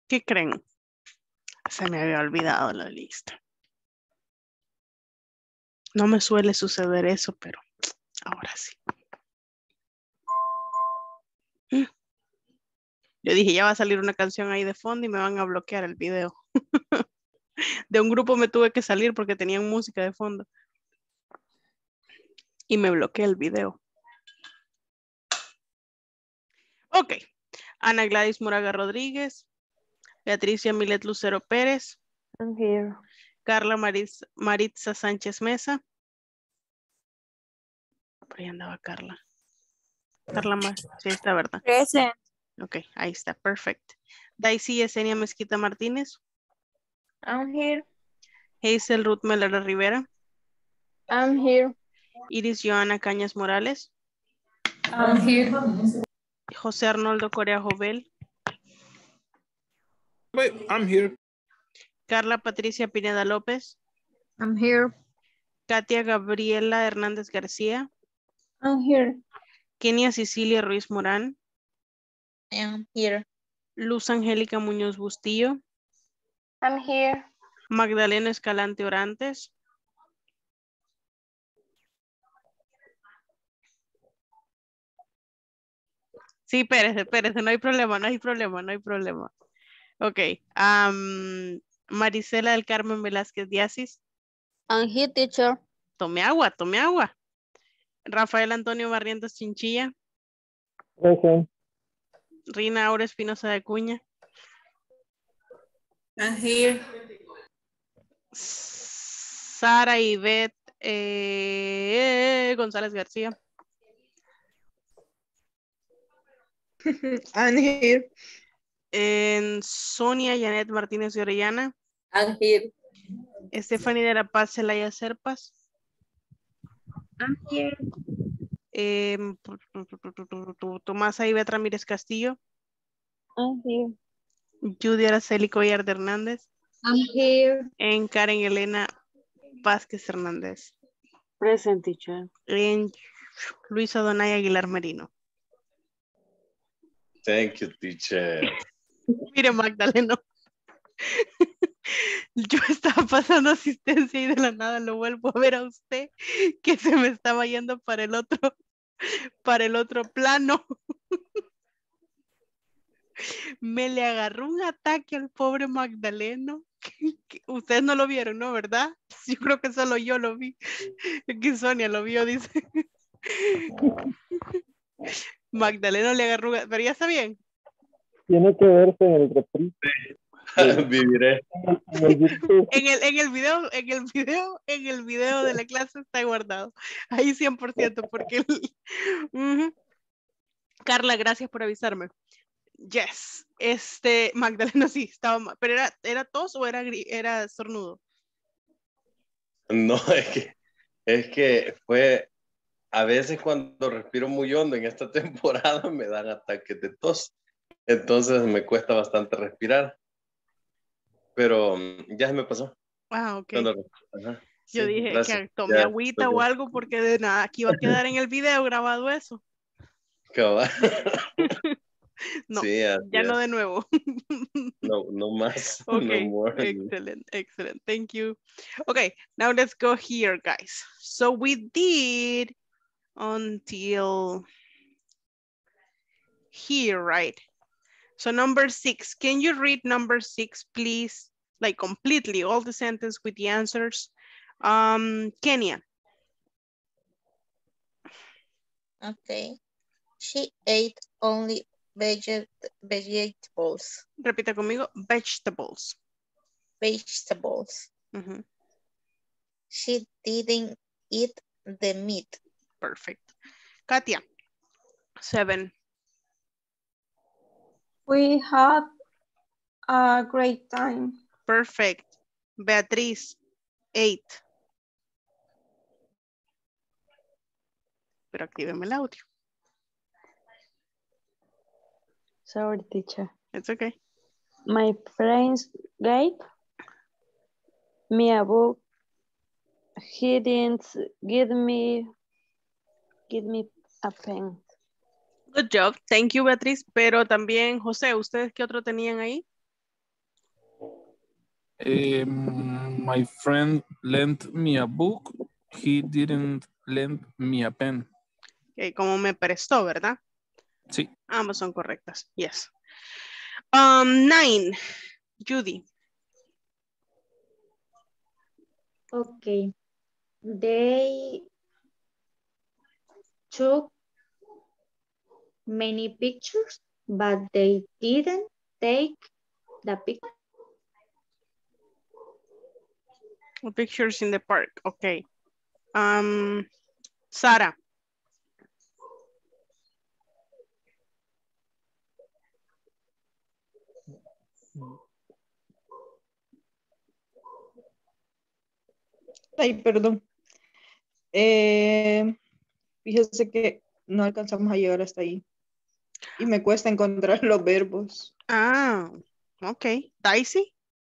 ¿Qué creen? Se me había olvidado la lista. No me suele suceder eso, pero ahora sí. Yo dije, ya va a salir una canción ahí de fondo y me van a bloquear el video. De un grupo me tuve que salir porque tenían música de fondo. Y me bloqueé el video. Ok. Ana Gladys Moraga Rodríguez. Beatricia Milet Lucero Pérez. I'm here. Carla Maris, Maritza Sánchez Mesa. Por ahí andaba Carla. Carla Mar, sí está, ¿verdad? Present. Ok, ahí está, perfect. Daisy Yesenia Mezquita Martínez. I'm here. Hazel Ruth Melera Rivera. I'm here. Iris Joana Cañas Morales. I'm here. José Arnoldo Corea Jovel. I'm here. Carla Patricia Pineda López. I'm here. Katia Gabriela Hernández García. I'm here. Kenia Cecilia Ruiz Morán. I am here. Luz Angélica Muñoz Bustillo. I'm here. Magdalena Escalante Orantes. Sí, espérese, espérese, no hay problema, no hay problema, no hay problema. Ok. Um, Marisela del Carmen Velázquez Diasis. I'm here, teacher. Tome agua, tome agua. Rafael Antonio Barrientos Chinchilla. Present. Rina Aura Espinosa de Acuña. I'm here. Sara Ivette eh, González García. I'm here. En Sonia Janet Martínez de Orellana. I'm here. Stephanie de la Paz Celaya Serpas. I'm here. Eh, Tomás Ivette Ramírez Castillo. I'm here. Judy Araceli Collar de Hernández. I'm here. En Karen Elena Vázquez Hernández. Present, teacher. En Luisa Donay Aguilar Merino. Thank you, teacher. Mire, Magdaleno. Yo estaba pasando asistencia y de la nada lo vuelvo a ver a usted que se me estaba yendo para el otro, para el otro plano. Me le agarró un ataque al pobre Magdaleno. Ustedes no lo vieron, ¿no? ¿Verdad? Yo creo que solo yo lo vi. Que Sonia lo vio, dice. Magdaleno le agarró, pero ya está bien. Tiene que verse en el reprise. Viviré. En el YouTube. En el, en el video, en el video, en el video de la clase está guardado. Ahí cien por ciento, porque el... uh-huh. Carla, gracias por avisarme. Yes. Este, Magdalena sí, estaba mal. ¿Pero era, era tos o era, era estornudo? No, es que, es que fue, a veces cuando respiro muy hondo en esta temporada me dan ataques de tos. Entonces me cuesta bastante respirar. Pero ya se me pasó. Ah, ok. Cuando, ajá, Yo sí, dije gracias. que tome Ya, agüita pues, o algo porque de nada, aquí va a quedar en el video grabado eso. cabal. No, Sí, así ya no es. de nuevo. No, no más. Okay, No more. excellent, excellent. Thank you. Okay, now let's go here, guys. So we did until here, right? So number six, can you read number six, please? Like completely, all the sentence with the answers. Um, Kenya. Okay. She ate only veget vegetables. Repita conmigo, vegetables. Vegetables. Mm-hmm. She didn't eat the meat. Perfect. Katia, seven. We had a great time. Perfect. Beatriz, eight. Pero actíveme el audio. Sorry, teacher. It's okay. My friends gave me a book. He didn't give me, give me a pen. Good job. Thank you, Beatriz. Pero también, José, ¿ustedes qué otro tenían ahí? Um, my friend lent me a book. He didn't lend me a pen. Okay, como me prestó, ¿verdad? Sí. Ambas son correctas. Yes. Um, nine. Judy. Okay. They took many pictures, but they didn't take the picture. Pictures in the park. Okay. Um, Sara. Ay, perdón. Eh, fíjese que no alcanzamos a llegar hasta ahí. Y me cuesta encontrar los verbos. Ah, ok. Daisy.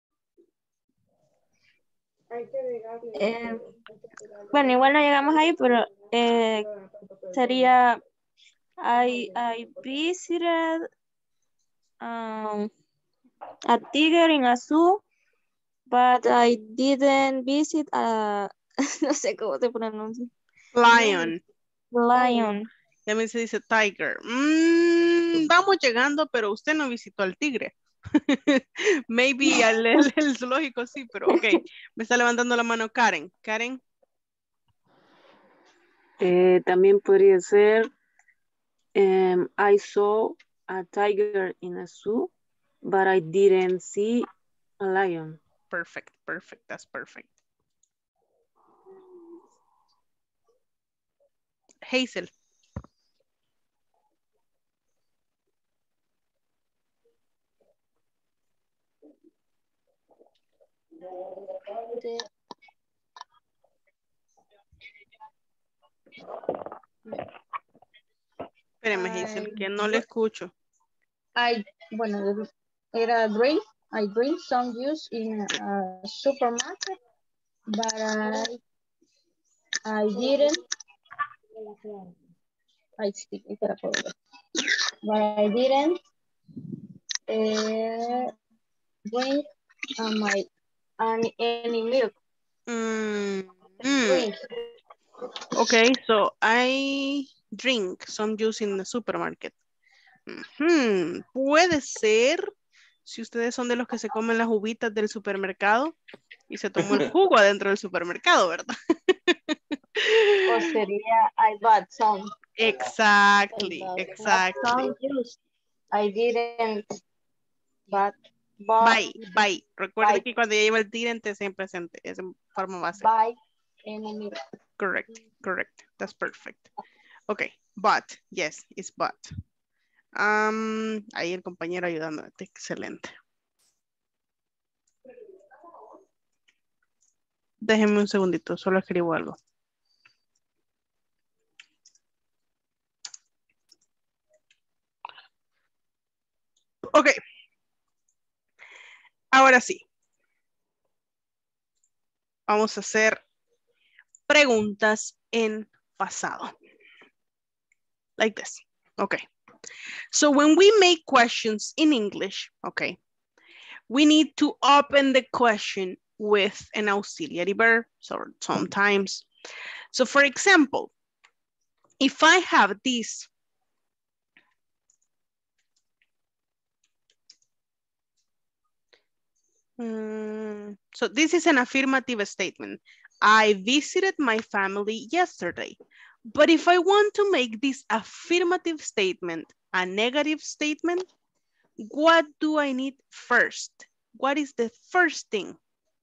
Eh, bueno, igual no llegamos ahí, pero eh, sería I, I visited um, a tiger in a zoo, but I didn't visit a, no sé cómo se pronuncia. Lion. Lion. También se dice tiger. Mm, vamos llegando, pero usted no visitó al tigre. Maybe al el, el zoológico sí, pero ok. Me está levantando la mano Karen. Karen. Eh, también podría ser um, I saw a tiger in a zoo, but I didn't see a lion. Perfect, perfect, that's perfect. Hazel. Espéreme, Hazel, que no le escucho. I, bueno, era drink. I drink some juice in a supermarket, but I, I didn't. I speak, but I didn't uh, drink uh, my any, any milk. Mm, Drink. Okay, so I drink some juice in the supermarket. Mm-hmm. Puede ser, si ustedes son de los que se comen las uvitas del supermercado y se tomó el jugo adentro del supermercado, ¿verdad? O sería I bought some. Exactly, I bought exactly. some juice. I didn't, but, but Bye, bye. Recuerda buy. que cuando ya lleva el tirante siempre presente, es en forma base. Buy any milk. Correct, correct. That's perfect. Okay, but, yes, it's but. Um, ahí el compañero ayudando. Excelente. Déjenme un segundito, solo escribo algo. Ok. Ahora sí. Vamos a hacer preguntas en pasado. Like this. Okay. So when we make questions in English, okay, we need to open the question with an auxiliary verb, so sometimes. So for example, if I have this, um, so this is an affirmative statement. I visited my family yesterday. But if I want to make this affirmative statement a negative statement, what do I need first? What is the first thing?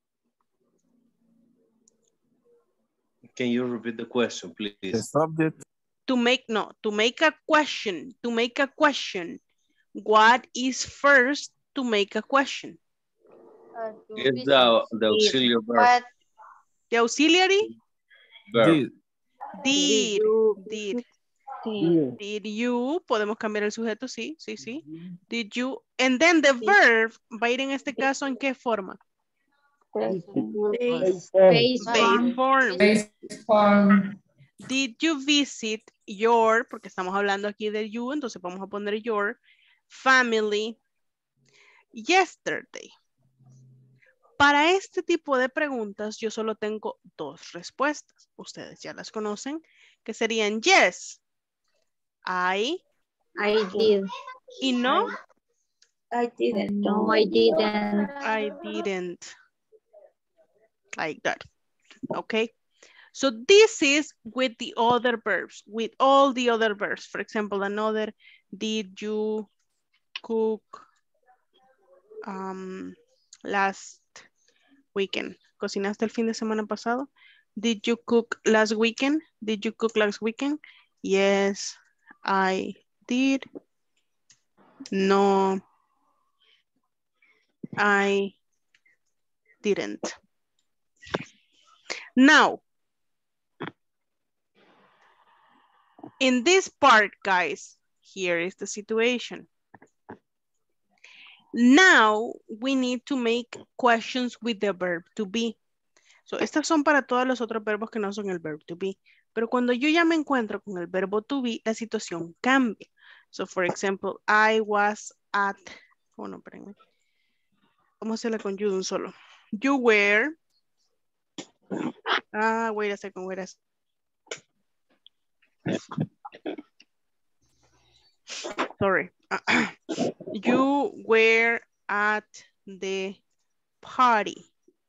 Can you repeat the question, please? The subject. To make, no, to make a question, to make a question, what is first to make a question? Uh, It's the, the auxiliary verb. What? The auxiliary? verb. Did, did, Yeah. did you, podemos cambiar el sujeto, sí, sí, sí. Did you, and then the verb va a ir en este caso, ¿en qué forma? Base, Base base Base form. form. Base form. Did you visit your, porque estamos hablando aquí de you, entonces vamos a poner your family yesterday. para este tipo de preguntas, yo solo tengo dos respuestas. Ustedes ya las conocen, que serían yes, I, I did. y no, I didn't. No, I didn't. I didn't. Like that. Okay. So this is with the other verbs, with all the other verbs. For example, another, did you cook um, last weekend? ¿Cocinaste el fin de semana pasado? Did you cook last weekend? Did you cook last weekend? Yes, I did. No, I didn't. Now, in this part, guys, here is the situation. Now, we need to make questions with the verb to be. So, estas son para todos los otros verbos que no son el verb to be. Pero cuando yo ya me encuentro con el verbo to be, la situación cambia. So, for example, I was at... Oh, no, espérenme. ¿Cómo se la conjuga un solo? You were... Ah, wait a second, wait a second. Sorry. You were at the party.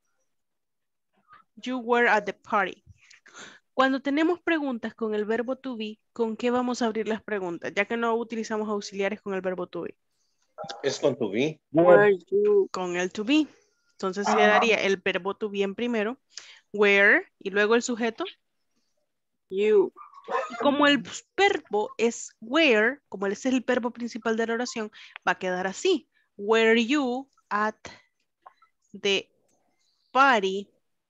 You were at the party. Cuando tenemos preguntas con el verbo to be, ¿con qué vamos a abrir las preguntas? Ya que no utilizamos auxiliares con el verbo to be. Es con to be. Were you? Con el to be. Entonces Ah. quedaría el verbo to be en primero. Where. Y luego el sujeto. You. Y como el verbo es where, como ese es el verbo principal de la oración, va a quedar así. Were you at the party?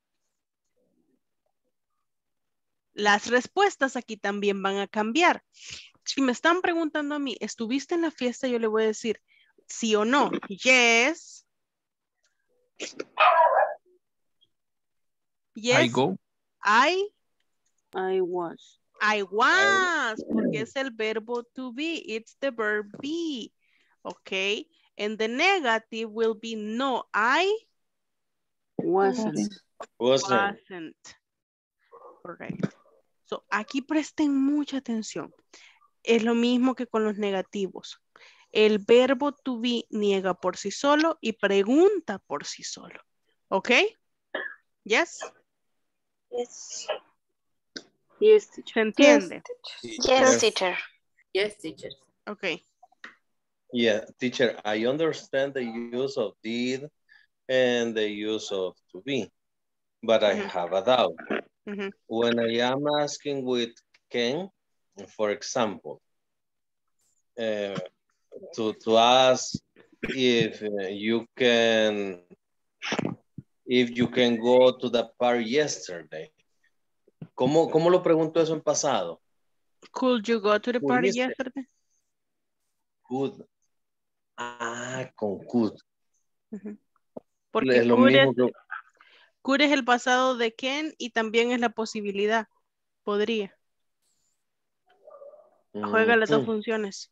Las respuestas aquí también van a cambiar. Si me están preguntando a mí, ¿estuviste en la fiesta? Yo le voy a decir sí o no. Yes. Yes. I go. I. I was. I was. Porque es el verbo to be. It's the verb be. Okay. And the negative will be no. I Wasn't. Wasn't. wasn't. Correcto. So, aquí presten mucha atención. Es lo mismo que con los negativos. El verbo to be niega por sí solo y pregunta por sí solo. ¿Ok? Yes. Yes. Yes, ¿Se teacher. entiende? Yes, teacher. Yes, teacher. Ok. Yeah, teacher, I understand the use of did and the use of to be, but I Mhm. have a doubt. Mhm. When I am asking with can, for example, uh, to, to ask if uh, you can, if you can go to the party yesterday. ¿Cómo, cómo lo pregunto eso en pasado? Could you go to the party Pudiste. yesterday? Could. Ah, con could. Ujú. Porque Es lo could es, mismo que... could es el pasado de can y también es la posibilidad. Podría. Juega las dos Ujú. funciones.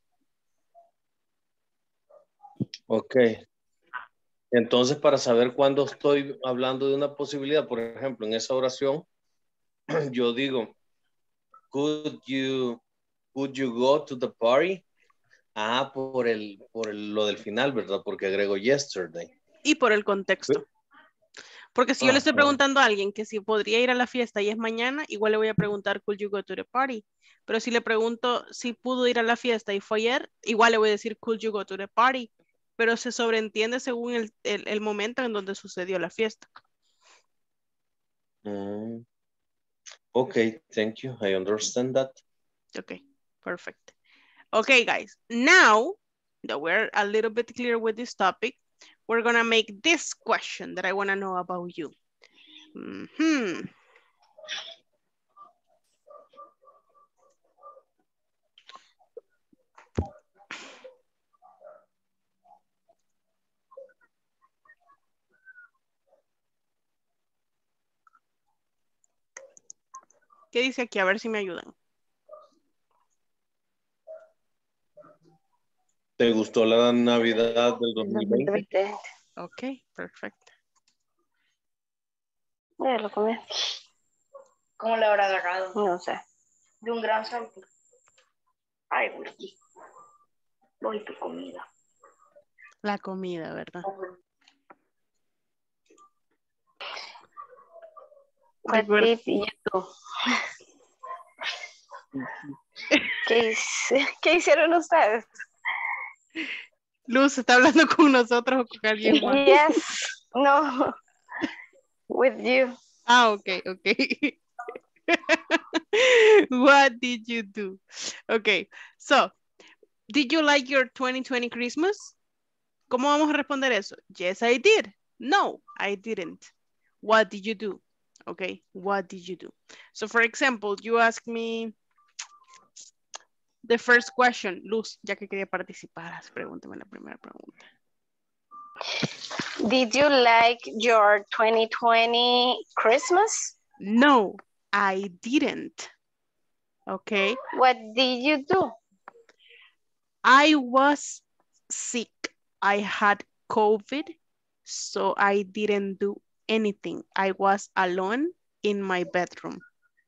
Ok. Entonces, para saber cuándo estoy hablando de una posibilidad, por ejemplo, en esa oración, yo digo, could you, could you go to the party? Ah, por, el, por el, lo del final, ¿verdad? Porque agrego yesterday. Y por el contexto. Porque si yo le estoy Ajá. preguntando a alguien que si podría ir a la fiesta y es mañana, igual le voy a preguntar, could you go to the party? Pero si le pregunto si pudo ir a la fiesta y fue ayer, igual le voy a decir, could you go to the party? Pero se sobreentiende según el, el, el momento en donde sucedió la fiesta. Mm. Okay, thank you. I understand that. Okay, perfect. Okay, guys. Now that we're a little bit clear with this topic, we're gonna make this question that I wanna know about you. Mm-hmm. ¿Qué dice aquí? A ver si me ayudan. ¿Te gustó la Navidad del dos mil veinte? Ok, perfecto. Ya lo comí. ¿Cómo le habrá agarrado? No sé. De un gran salto. Ay, Wiki. Voy tu comida. La comida, ¿verdad? What Recuerda- did you do? ¿Qué, hice- ¿Qué hicieron ustedes? Luz está hablando con nosotros o con alguien más. Yes. No. With you. Ah, okay, okay. What did you do? Okay, so, did you like your twenty twenty Christmas? ¿Cómo vamos a responder eso? Yes, I did. No, I didn't. What did you do? Okay, what did you do? So, for example, you ask me the first question. Luz, ya que quería participar, pregúntame la primera pregunta. Did you like your twenty twenty Christmas? No, I didn't. Okay. What did you do? I was sick. I had COVID, so I didn't do anything. I was alone in my bedroom.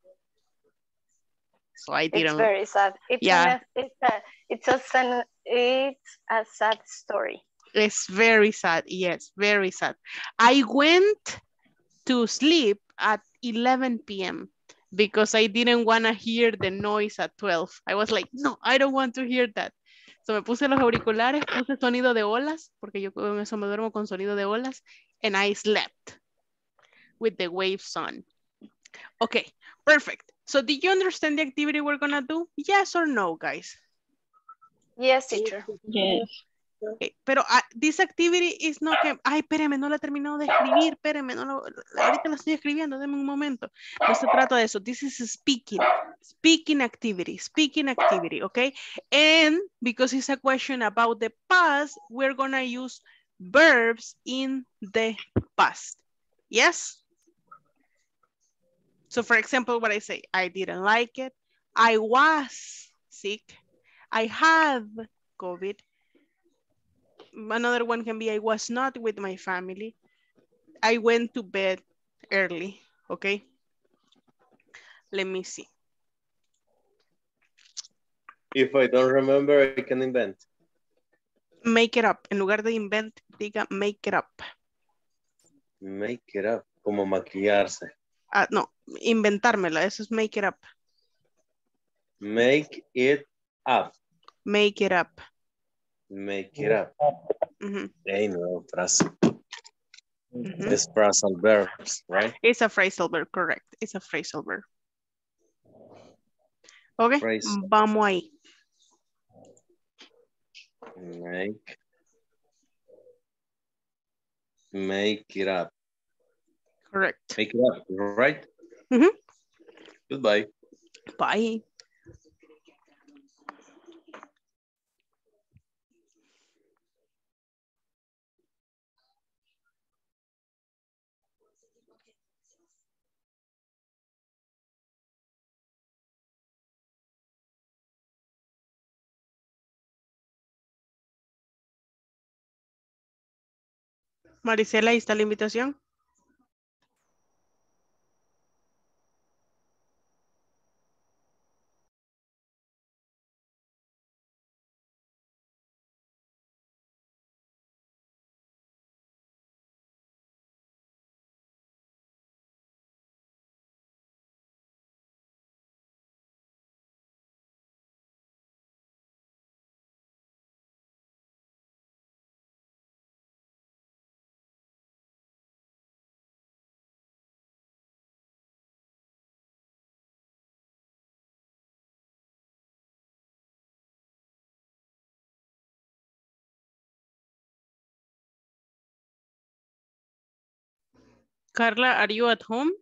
So I It's didn't. very sad. It's Yeah. a, it's a, it's a, sad- it's a sad story. It's very sad. Yes, very sad. I went to sleep at eleven p m because I didn't want to hear the noise at twelve. I was like, no, I don't want to hear that. So me puse los auriculares, puse sonido de olas, porque yo con eso me duermo con sonido de olas, and I slept with the waves on. Okay, perfect. So did you understand the activity we're gonna do? Yes or no, guys? Yes, teacher. Yes. Okay, pero uh, this activity is not que, ay, espérame, no la he terminado de escribir, espérame, no lo, ahorita la estoy escribiendo, denme un momento. No se trata de eso, this is speaking, speaking activity, speaking activity, okay? And because it's a question about the past, we're gonna use verbs in the past, yes? So for example, what I say, I didn't like it, I was sick, I have COVID. Another one can be I was not with my family. I went to bed early, okay? Let me see. If I don't remember, I can invent. Make it up. En lugar de invent, diga make it up. Make it up, como maquillarse. Ah, no, inventármela, eso es make it up. Make it up. Make it up. Make it up. Uh-huh. Hey, no, frase. Uh-huh. It's phrasal verbs, right? It's a phrasal verb, correct. It's a phrasal verb. Okay, Phrase. vamos ahí. Make. Make it up. Correct. Make it up, right? Uh-huh. Goodbye. Bye. Marisela, ahí está la invitación. Carla, are you at home?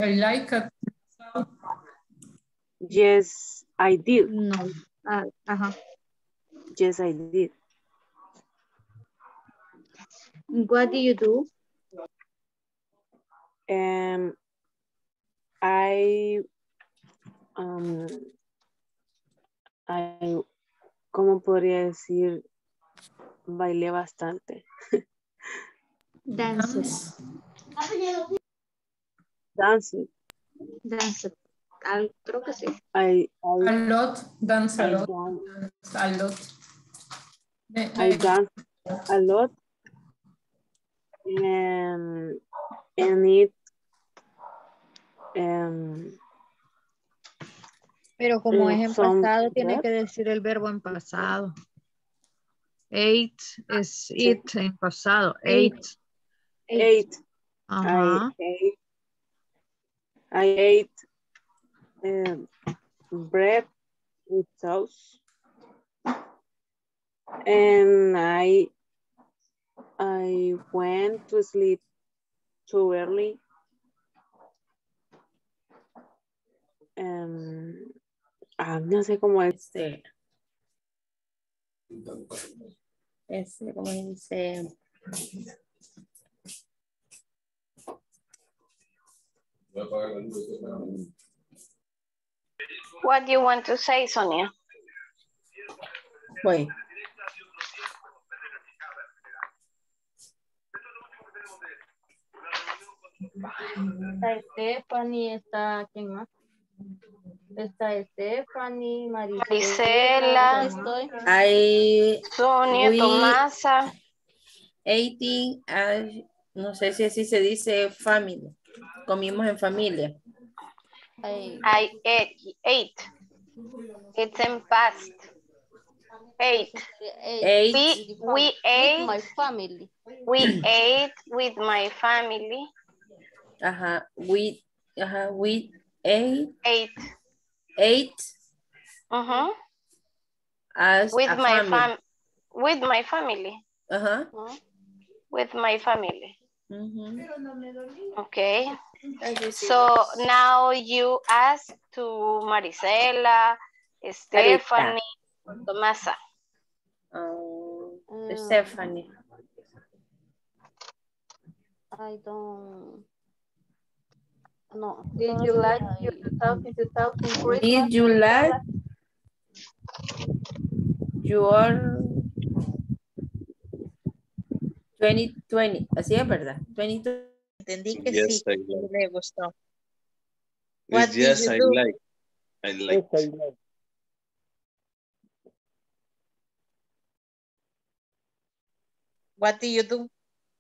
I like it. Yes, I did. No. Ah, ajá. Yes, I did. What do you do? Um, I, um, I, ¿cómo podría decir? Bailé bastante. Dance. Dancing. Dance. Al- creo que sí. I, I, A lot, dance a I lot, dance, dance a lot. Eh, I eh, dance a lot. And, and it, um, Pero como eh, es en some pasado, tiene breath. que decir el verbo en pasado. Ate es Sí. it en pasado. Eight. Ate. Eight. I Ajá. ate. I ate um, bread with sauce. And I I went to sleep too early. Um, ah, no sé cómo es. Este, este, ¿cómo se dice? What do you want to say, Sonia? Voy. Está Stephanie, está, ¿quién más? Está Stephanie, Marisela, Marisela, estoy. I, Sonia, we Tomasa. eating, uh, no sé si así se dice family. Comimos en familia. I, I ate. ate. It's in past. Ate. Eight. We, we with ate. my family. We ate with my family. Ajá, we, ajá, we ate. Ate. Ate. Uh-huh. As With a my family. fam. With my family. Ajá. Uh-huh. With my family. Uh-huh. Okay. So now you ask to Marisela, Stephanie, Tomasa. Um, Um, Stephanie. I don't. No. Did Sorry, you like I, two thousand Christmas? Did you like your twenty twenty? Así es, ¿verdad? twenty twenty. Entendí que Yes, sí, I que like. le gustó. What It's did yes, you I do? like. I like. Yes, I like. What do you do?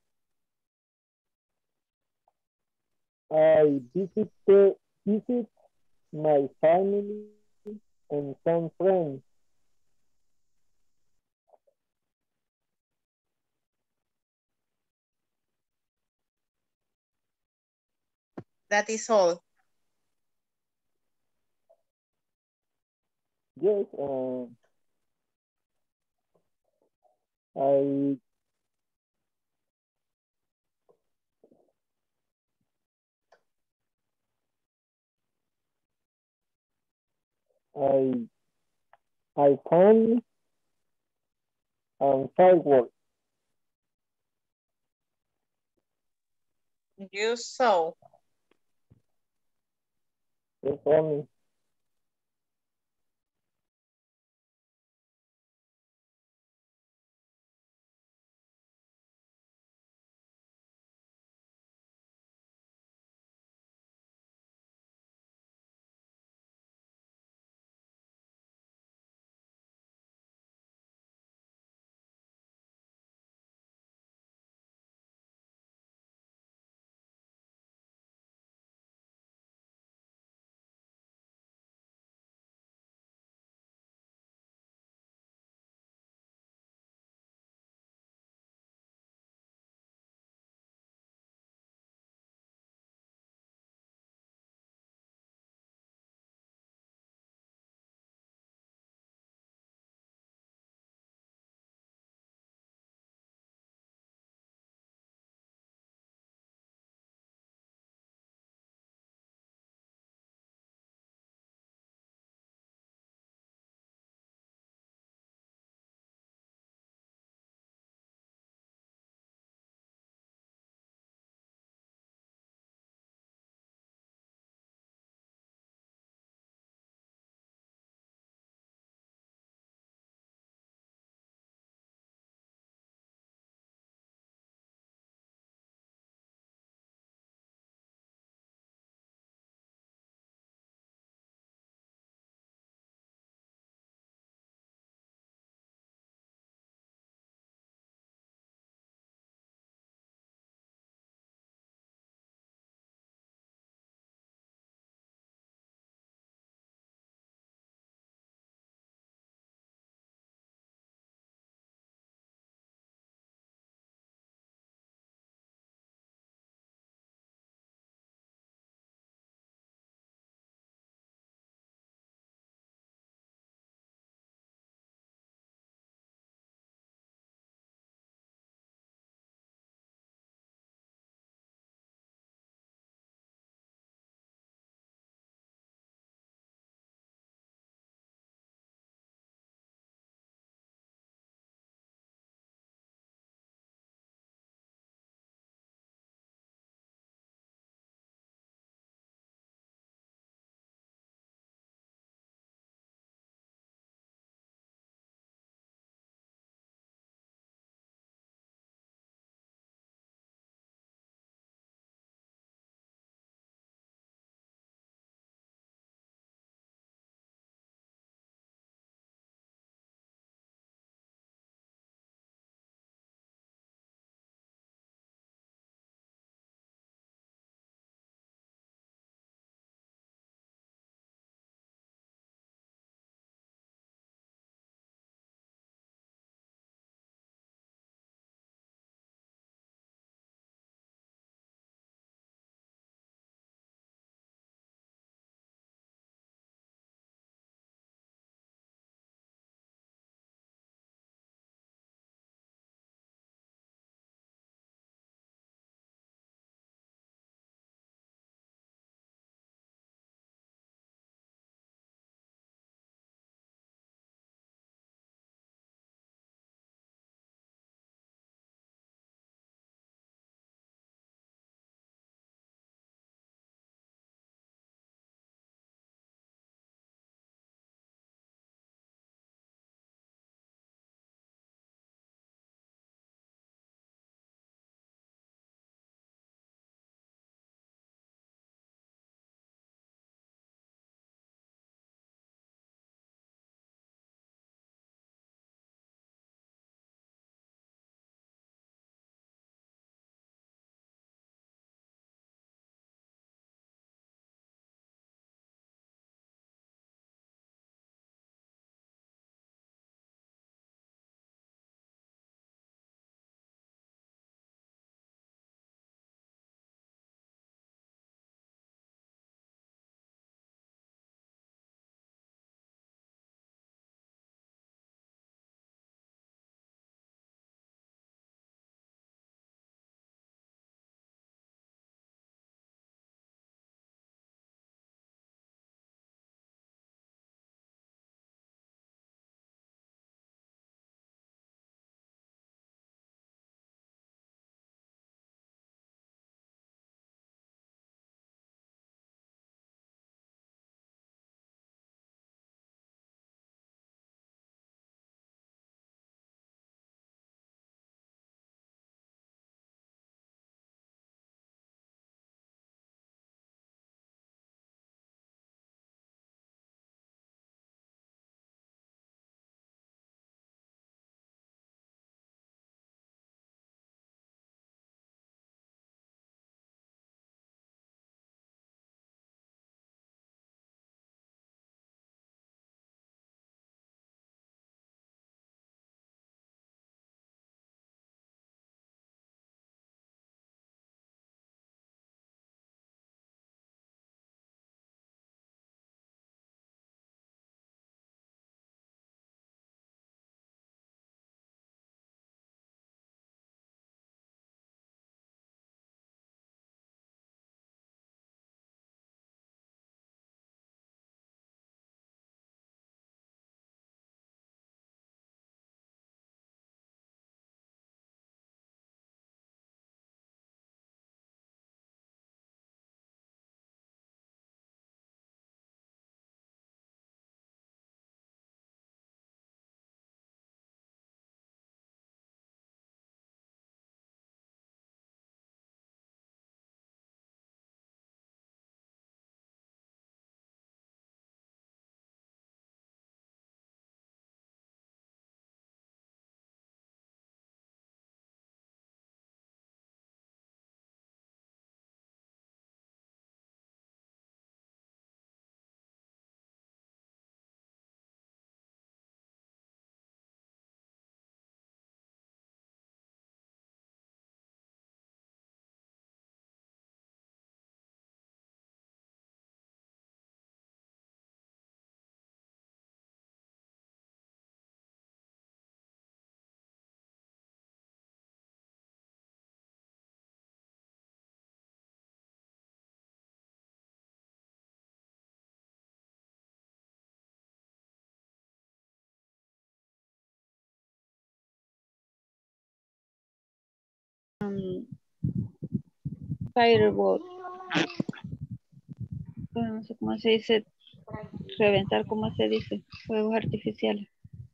I visit the, visit my family and some friends. That is all. Yes, uh, I I I come and fireworks. You saw. Yes, only. Firework. Bueno, no sé cómo se dice. Reventar, ¿cómo se dice? Fuegos artificiales.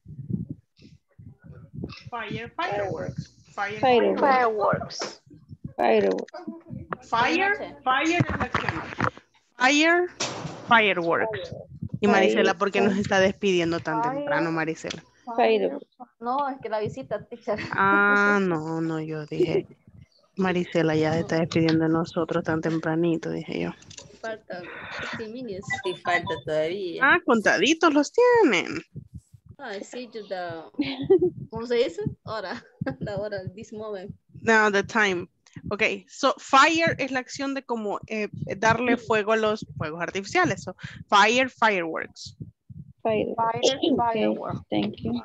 Fire, fireworks. Fire, Fireworks. Fireworks. Fireworks. Fire, fire es la acción. Fire, fireworks. Y Marisela, ¿por qué nos está despidiendo tan temprano, Marisela? Fireworks. No, es que la visita, teacher. Ah, no, no, yo dije, Marisela ya se está despidiendo de nosotros tan tempranito, dije yo. Faltan fifteen minutes. Sí, falta todavía. Ah, contaditos los tienen. I see you the... ¿Cómo se dice? Hora. La hora, this moment. Now the time. Ok, so fire es la acción de como eh, darle fuego a los fuegos artificiales. So fire, fireworks. Fire. Fire, Okay, fireworks. thank you.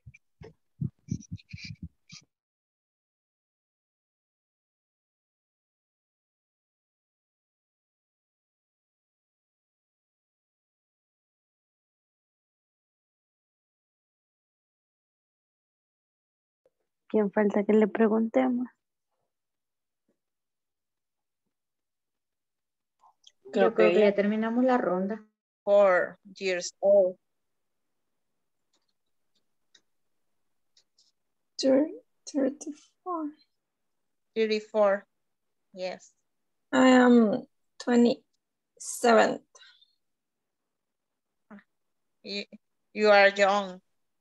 ¿Quién falta que le preguntemos? Creo Yo creo que que ya ya terminamos la ronda. four years old. thirty-four. thirty-four. Yes. I am twenty-seven. You, you are young.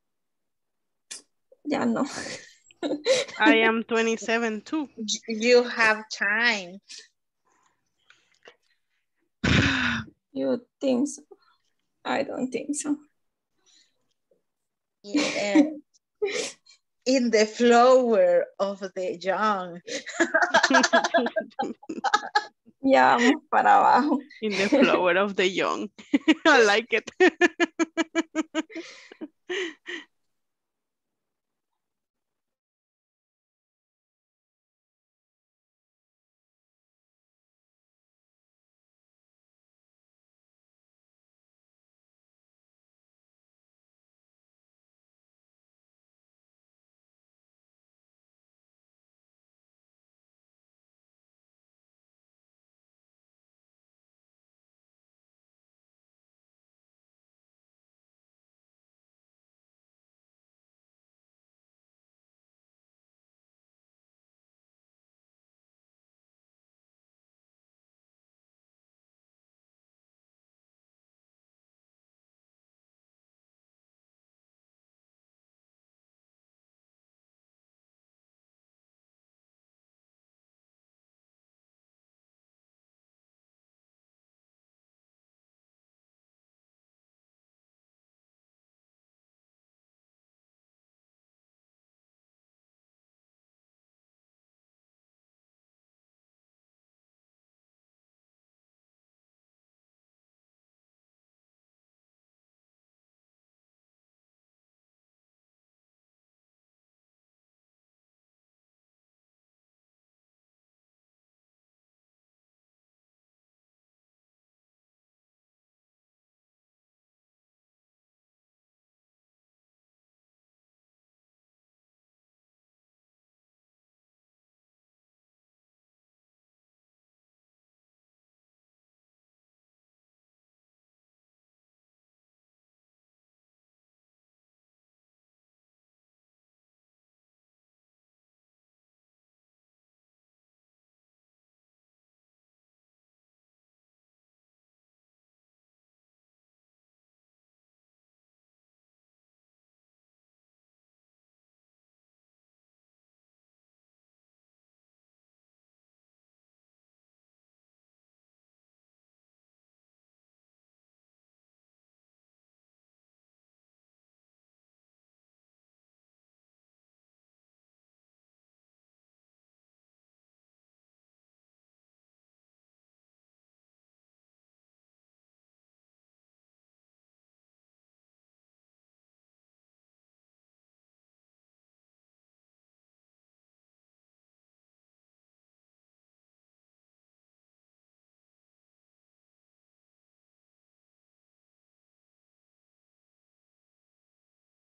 Ya no. I am twenty-seven too. You have time. You think so? I don't think so. Yeah. In the flower of the young. Ya vamos para abajo. In the flower of the young. I like it.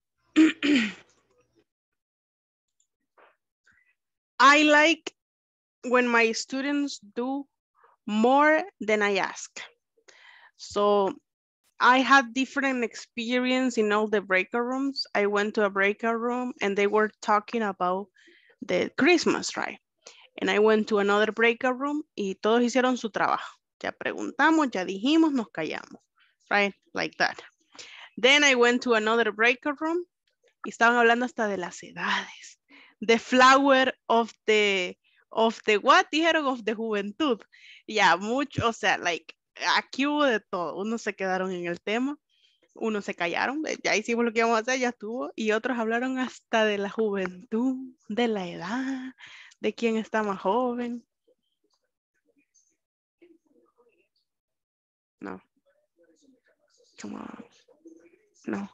I like when my students do more than I ask. So I had different experience in all the breakout rooms. I went to a breakout room and they were talking about the Christmas, right? And I went to another breakout room y todos hicieron su trabajo. Ya preguntamos, ya dijimos, nos callamos, right? Like that. Then I went to another breakout room y estaban hablando hasta de las edades. The flower of the, of the what? Dijeron of the juventud. Ya, mucho, o sea, like, aquí hubo de todo. Unos se quedaron en el tema, unos se callaron, ya hicimos lo que íbamos a hacer, ya estuvo. Y otros hablaron hasta de la juventud, de la edad, de quién está más joven. No. Come on. No.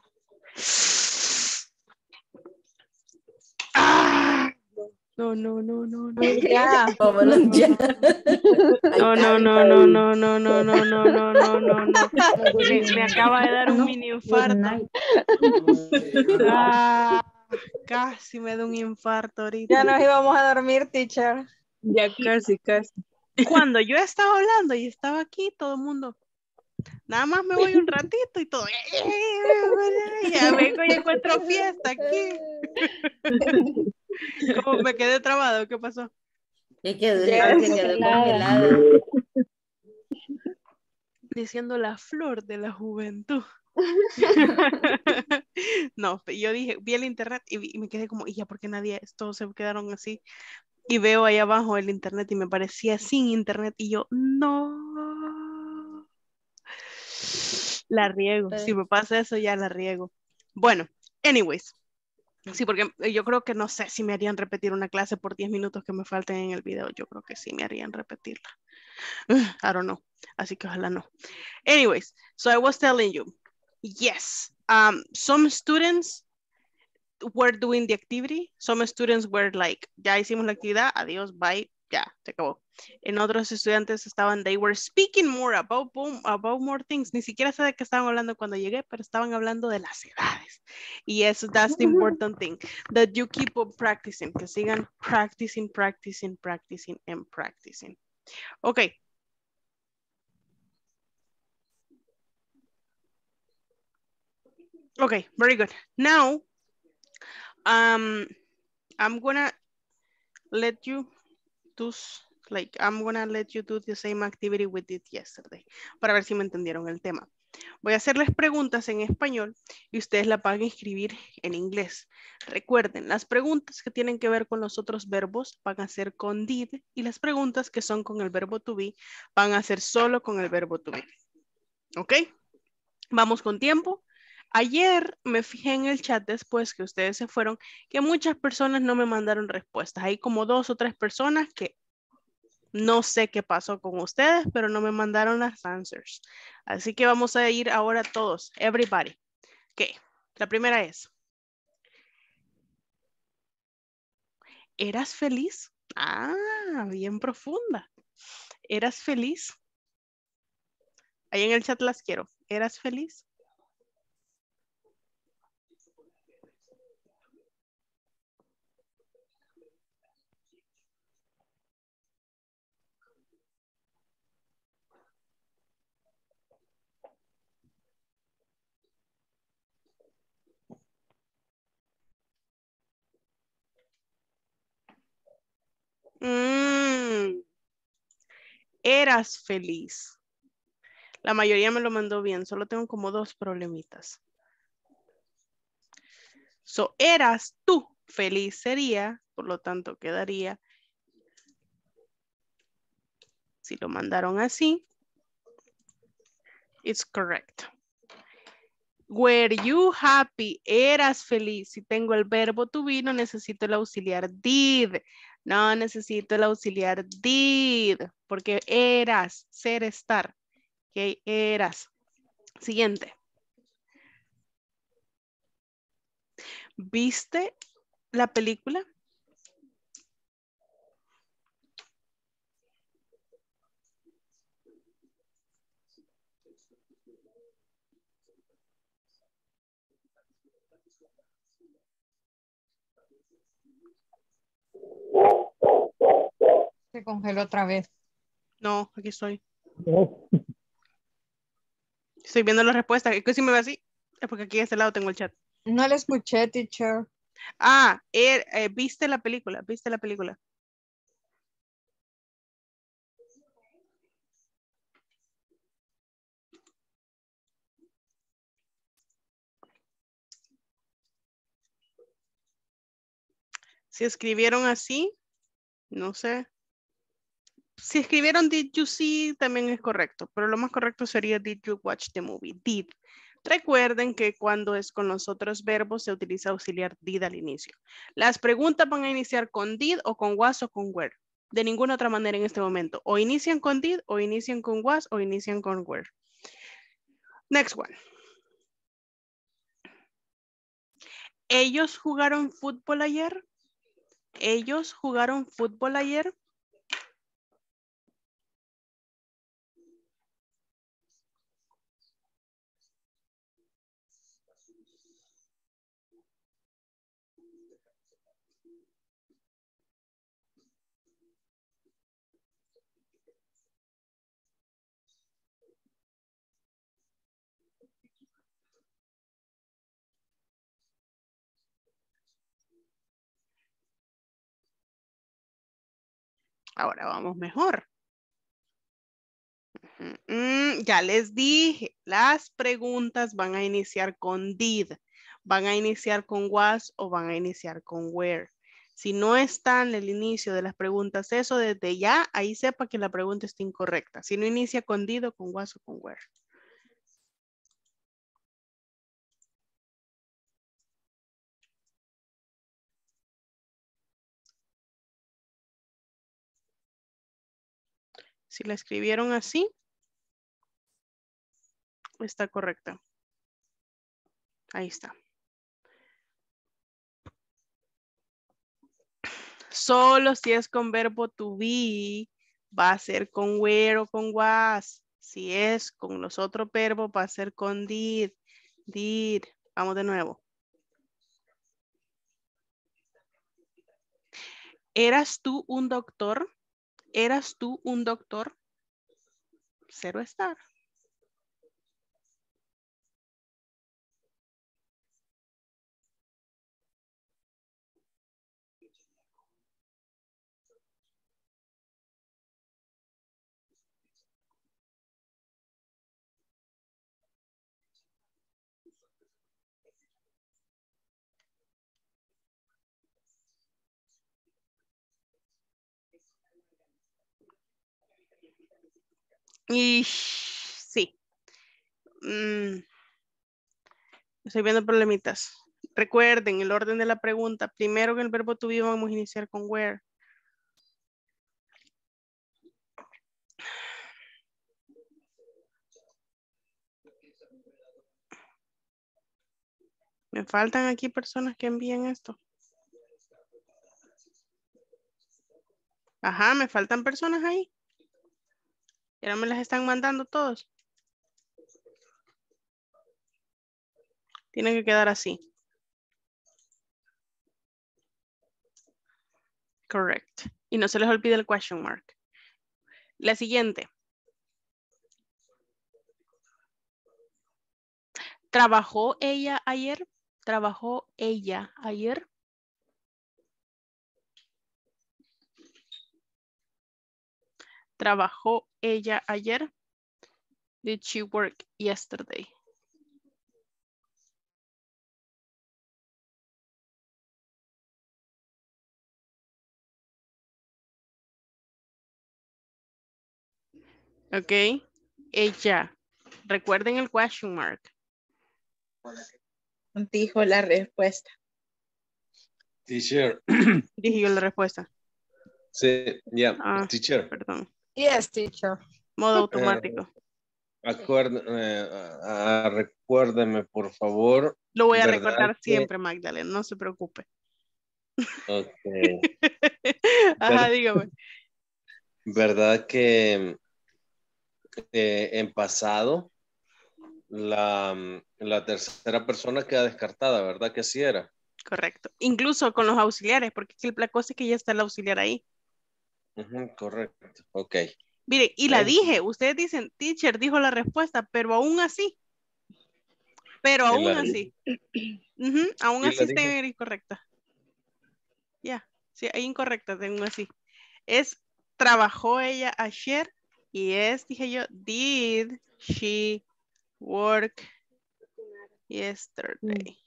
Ah. No, no, no, no, no. Ya. Vámonos ya. No, no, no, no, no, no, no, no, no, no, no, no, no. Me, me acaba de dar un mini infarto. Ah, casi me da un infarto ahorita. Ya nos íbamos a dormir, teacher. Ya casi, casi. Cuando yo estaba hablando y estaba aquí, todo el mundo, nada más me voy un ratito y todo. Ya vengo y encuentro fiesta aquí. ¿Cómo me quedé trabado? ¿Qué pasó? Se quedó, Ya, se quedó congelada. congelada. Diciendo la flor de la juventud. No, yo dije, vi el internet y, vi- y me quedé como, ¿y ya por qué nadie, todos se quedaron así? Y veo ahí abajo el internet y me parecía sin internet y yo, no. La riego. Si me pasa eso, ya la riego. Bueno, anyways. Sí, porque yo creo que no sé si me harían repetir una clase por diez minutos que me falten en el video. Yo creo que sí me harían repetirla. I don't know. Así que ojalá no. Anyways, so I was telling you, yes, um, some students were doing the activity. Some students were like, ya hicimos la actividad, adiós, bye, ya, se acabó. En otros estudiantes estaban, they were speaking more about, about more things. Ni siquiera sé de qué estaban hablando cuando llegué, pero estaban hablando de las edades. Y eso, that's the important thing, that you keep on practicing, que sigan practicing, practicing, practicing, and practicing. Okay. Okay, very good. Now, um, I'm gonna let you do, like, I'm gonna let you do the same activity we did yesterday, para ver si me entendieron el tema. Voy a hacerles preguntas en español y ustedes las van a escribir en inglés. Recuerden, las preguntas que tienen que ver con los otros verbos van a ser con did y las preguntas que son con el verbo to be van a ser solo con el verbo to be. ¿Ok? Vamos con tiempo. Ayer me fijé en el chat después que ustedes se fueron que muchas personas no me mandaron respuestas. Hay como dos o tres personas que no sé qué pasó con ustedes, pero no me mandaron las answers. Así que vamos a ir ahora todos, everybody. Ok, la primera es. ¿Eras feliz? Ah, bien profunda. ¿Eras feliz? Ahí en el chat las quiero. ¿Eras feliz? Mm, eras feliz. La mayoría me lo mandó bien, solo tengo como dos problemitas. So, eras tú feliz sería, por lo tanto quedaría, si lo mandaron así, it's correct. Were you happy? Eras feliz. Si tengo el verbo to be, no necesito el auxiliar did. No necesito el auxiliar did, porque eras, ser, estar. Ok, eras. Siguiente. ¿Viste la película? Se congeló otra vez. No, aquí estoy. No. Estoy viendo la respuesta. Es que si me ve así, es porque aquí a este lado tengo el chat. No le escuché, teacher. Ah, er, eh, viste la película, viste la película. Si escribieron así, no sé. Si escribieron did you see, también es correcto, pero lo más correcto sería did you watch the movie. Did. Recuerden que cuando es con los otros verbos se utiliza auxiliar did al inicio. Las preguntas van a iniciar con did o con was o con were. De ninguna otra manera en este momento. O inician con did, o inician con was, o inician con were. Next one. ¿Ellos jugaron fútbol ayer? ¿Ellos jugaron fútbol ayer? Ahora vamos mejor. Mm, ya les dije, las preguntas van a iniciar con did, van a iniciar con was o van a iniciar con were. Si no está en el inicio de las preguntas eso, desde ya, ahí sepa que la pregunta está incorrecta. Si no inicia con did o con was o con were. Si la escribieron así, está correcta. Ahí está. Solo si es con verbo to be, va a ser con were o con was. Si es con los otros verbos, va a ser con did, did. Vamos de nuevo. ¿Eras tú un doctor? ¿Eras tú un doctor? Cero estar. Y sí. Mm, estoy viendo problemitas. Recuerden el orden de la pregunta. Primero en el verbo to be vamos a iniciar con where. Me faltan aquí personas que envíen esto. Ajá, me faltan personas ahí. Ya no me las están mandando todos. Tienen que quedar así. Correct. Y no se les olvide el question mark. La siguiente. ¿Trabajó ella ayer? ¿Trabajó ella ayer? ¿Trabajó ella ayer? Did she work yesterday? Ok. Ella. Recuerden el question mark. Dijo la respuesta. Teacher. Dije yo la respuesta. Sí, ya, Ah, teacher. perdón. Yes, teacher. Modo automático. Eh, acuerde, eh, ah, recuérdeme, por favor. Lo voy a ¿verdad recordar que- siempre, Magdalena, no se preocupe. Ok. Ajá, Ver- dígame. ¿Verdad que eh, en pasado la, la tercera persona queda descartada, verdad que así era? Correcto. Incluso con los auxiliares, porque aquí la cosa es que ya está el auxiliar ahí. Ujú, correcto. Ok. Miren, y la Thank dije, ustedes dicen, teacher dijo la respuesta, pero aún así, pero Y aún la, así, ujú, aún y así la está dije. incorrecta. Ya, sí, hay incorrecta, aún así. Es, trabajó ella ayer y es, dije yo, did she work yesterday?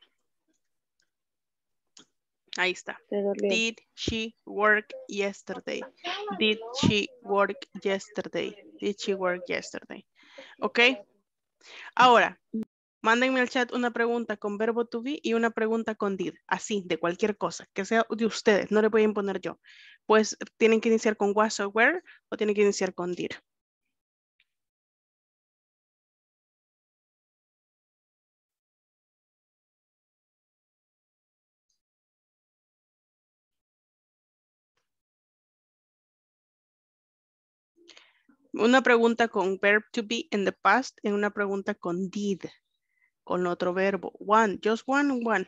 Ahí está. Did she work yesterday? Did she work yesterday? Did she work yesterday? Ok. Ahora, mándenme al chat una pregunta con verbo to be y una pregunta con did. Así, de cualquier cosa, que sea de ustedes. No le voy a imponer yo. Pues tienen que iniciar con was o were o tienen que iniciar con did. Una pregunta con verb to be in the past y una pregunta con did, con otro verbo. One, just one, one.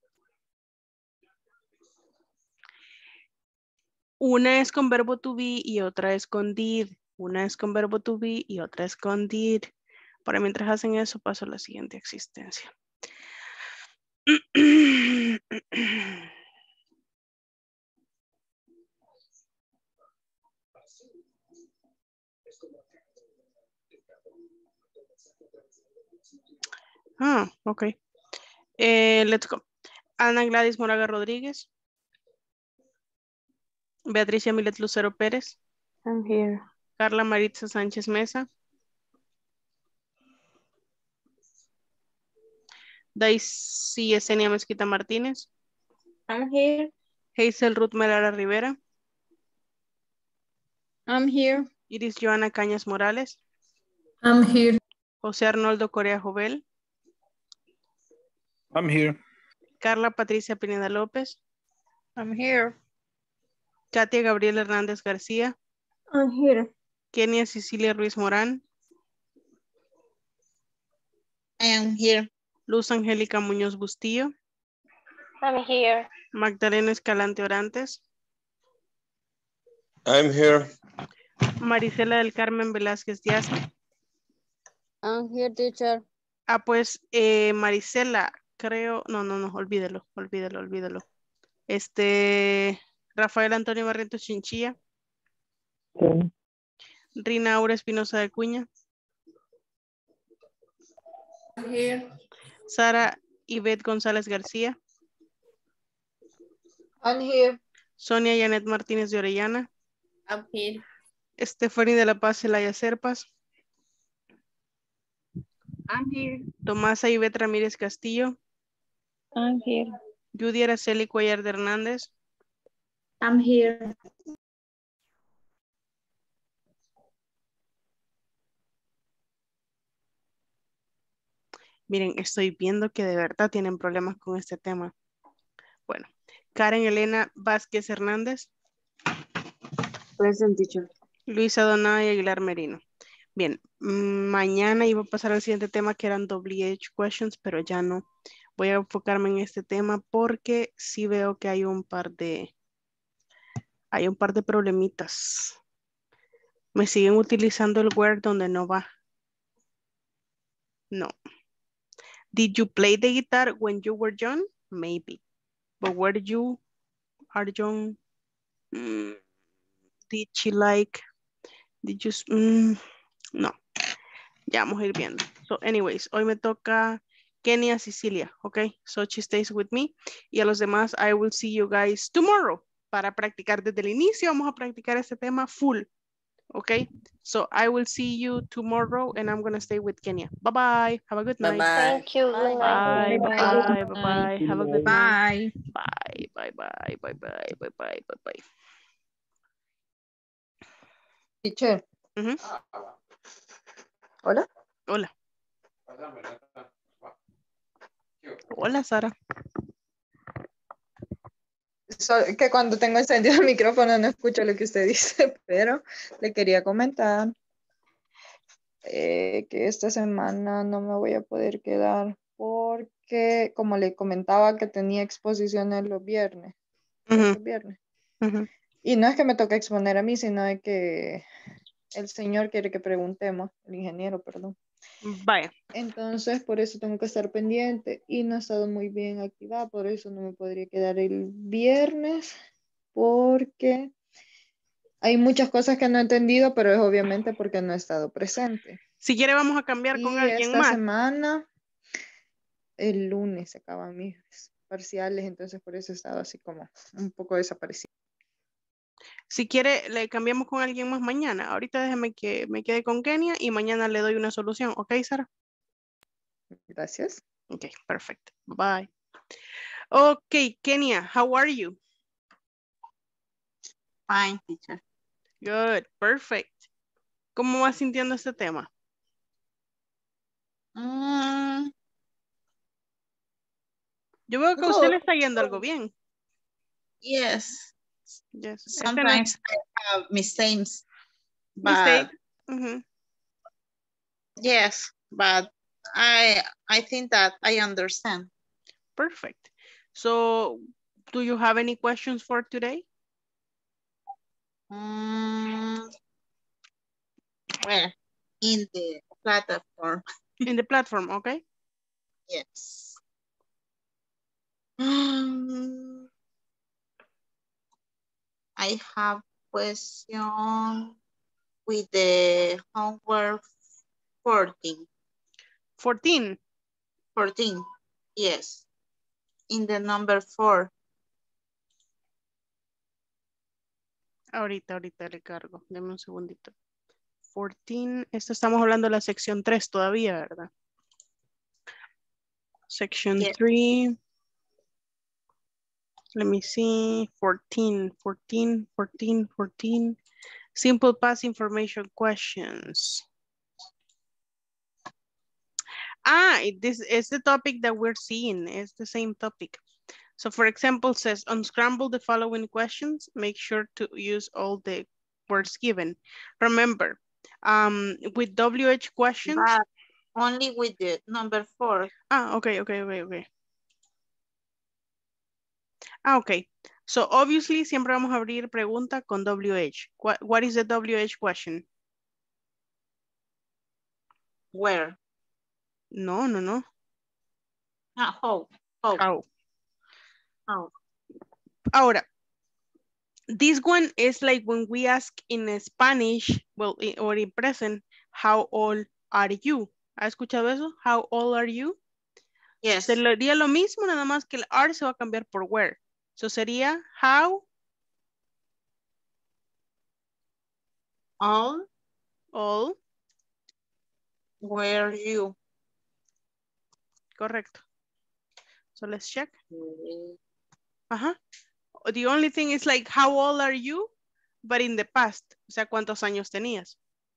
Una es con verbo to be y otra es con did. Una es con verbo to be y otra es con did. Para mientras hacen eso, paso a la siguiente existencia. Ah, ok. Eh, let's go. Ana Gladys Moraga Rodríguez. Beatriz Yamilet Lucero Pérez. I'm here. Carla Maritza Sánchez Mesa. Daisy Yesenia Mezquita Martínez. I'm here. Hazel Ruth Merara Rivera. I'm here. Iris Joana Cañas Morales. I'm here. José Arnoldo Corea Jovel. I'm here. Carla Patricia Pineda López. I'm here. Katia Gabriel Hernández García. I'm here. Kenia Cecilia Ruiz Morán. I am here. Luz Angélica Muñoz Bustillo. I'm here. Magdalena Escalante Orantes. I'm here. Marisela del Carmen Velázquez Díaz. I'm here, teacher. Ah, pues eh, Marisela, creo, no, no, no, olvídelo, olvídelo, olvídelo. Este, Rafael Antonio Barrientos Chinchilla. Sí. Rina Aura Espinosa de Cuña. I'm here. Sara Ivette González García. I'm here. Sonia Janet Martínez de Orellana. I'm here. Stephanie de la Paz Celaya Serpas. I'm here. Tomasa Ivette Ramírez Castillo. I'm here. Judy Araceli Cuellar de Hernández. I'm here. Miren, estoy viendo que de verdad tienen problemas con este tema. Bueno, Karen Elena Vázquez Hernández. Present, teacher. Luisa Donada y Aguilar Merino. Bien, mm, mañana iba a pasar al siguiente tema que eran W H questions, pero ya no. Voy a enfocarme en este tema porque sí veo que hay un par de, hay un par de problemitas. Me siguen utilizando el where donde no va. No. Did you play the guitar when you were young? Maybe. But were you are young? Mm, did she like? Did you? Mm, no. Ya vamos a ir viendo. So anyways, hoy me toca Kenia Cecilia, okay? So she stays with me. Y a los demás, I will see you guys tomorrow para practicar desde el inicio. Vamos a practicar este tema full, okay? So I will see you tomorrow and I'm going to stay with Kenia. Bye-bye. Have a good night. Bye-bye. Thank you. Good night. Bye, bye, bye, bye. Have a good night. Bye. Bye, bye, bye, bye, bye, bye, bye, bye, bye. Teacher. Ujú. Hola. Hola. Hola, Sara. So- que cuando tengo encendido el micrófono no escucho lo que usted dice, pero le quería comentar eh, que esta semana no me voy a poder quedar porque, como le comentaba, que tenía exposiciones los viernes. Ujú. Los viernes. Ujú. Y no es que me toque exponer a mí, sino de que el señor quiere que preguntemos, el ingeniero, perdón. Vaya. Entonces, por eso tengo que estar pendiente y no he estado muy bien activada, por eso no me podría quedar el viernes, porque hay muchas cosas que no he entendido, pero es obviamente porque no he estado presente. Si quiere, vamos a cambiar con Y alguien esta más. semana, el lunes se acaban mis parciales, entonces por eso he estado así como un poco desaparecida. Si quiere, le cambiamos con alguien más mañana. Ahorita déjeme que me quede con Kenia y mañana le doy una solución. ¿Ok, Sara? Gracias. Ok, perfecto. Bye. Ok, Kenia, how are you? Fine, teacher. Good, perfect. ¿Cómo va sintiendo este tema? Mm, Yo veo que a usted good. le está yendo algo bien. Yes. Yes. Este no Sometimes es I have mistakes, mistake. but Ujú. yes, but I I think that I understand. Perfect. So, do you have any questions for today? Mm, well, in the platform, In the platform, okay? yes. Mm, I have question with the homework fourteen. fourteen. fourteen, yes. In the number four. Ahorita, ahorita le cargo. Deme un segundito. fourteen. Esto estamos hablando de la sección tres todavía, ¿verdad? Section Yes. three. Let me see. fourteen, fourteen, fourteen, fourteen. Simple past information questions. Ah, it- this is the topic that we're seeing. It's the same topic. So for example, says unscramble the following questions. Make sure to use all the words given. Remember, um, with W H questions. But only with the number four. Ah, okay, okay, okay, okay. Ah, okay. So obviously siempre vamos a abrir pregunta con W H. What, what is the W H question? Where? No, no, no. Ah, how? How? How? How? Ahora, this one is like when we ask in Spanish, well, in, or in present, how old are you? ¿Ha escuchado eso? How old are you? Yes. Se le haría lo mismo, nada más que el are se va a cambiar por where. So sería how All. old. Where are you? Correcto. So let's check. Mm. Ajá. The only thing is like, how old are you? But in the past. O sea, ¿cuántos años tenías?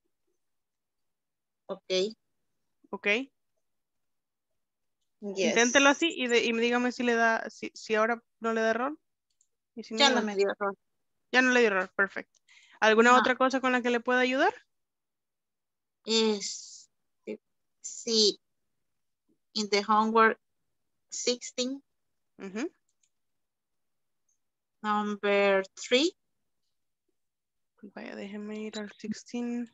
Okay. Ok. Yes. Inténtelo así y, de, y dígame si le da, si, si ahora no le da error. Y si Ya no, no me dio error. ya no le dio error, perfecto. ¿Alguna No. otra cosa con la que le pueda ayudar? Es, sí, in the homework sixteen, Uh-huh. number three. Vaya, déjeme ir al sixteen.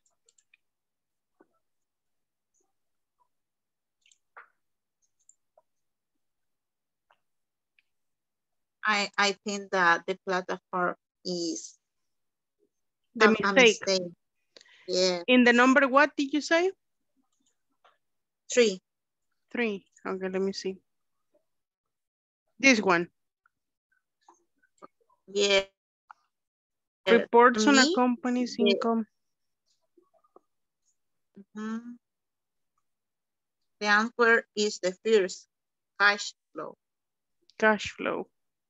I, I think that the platform is The a, mistake. a mistake. Yeah, In the number what did you say? three. Three. Okay, let me see. This one. Yeah. Reports on a Me, company's the- income. Mhm. The answer is the first, cash flow. Cash flow.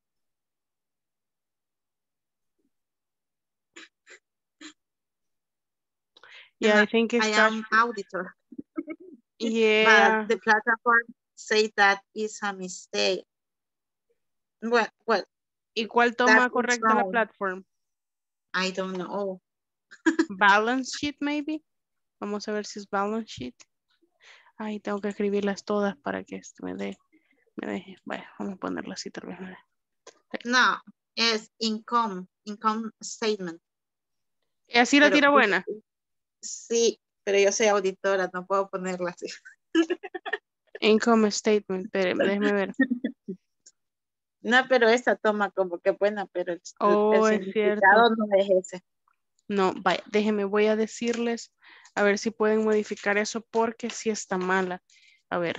Yeah, And I think it's I cash am flow. auditor. Yeah. But the platform say that is a mistake. Well, well, ¿Y cuál that toma is correcta la wrong. platform? I don't know. Balance sheet, maybe. Vamos a ver si es balance sheet. Ay, tengo que escribirlas todas para que esto me dé, me deje. Bueno, vamos a ponerlas así tal vez. me dé. No, es income. income statement. ¿Y así la Pero- tira buena? Sí, pero yo soy auditora, no puedo ponerla así. Income statement, espéreme, déjeme ver. No, pero esta toma como que buena, pero el, Oh, el es significado cierto. no es ese. No, vaya, déjeme, voy a decirles, a ver si pueden modificar eso porque sí está mala. A ver.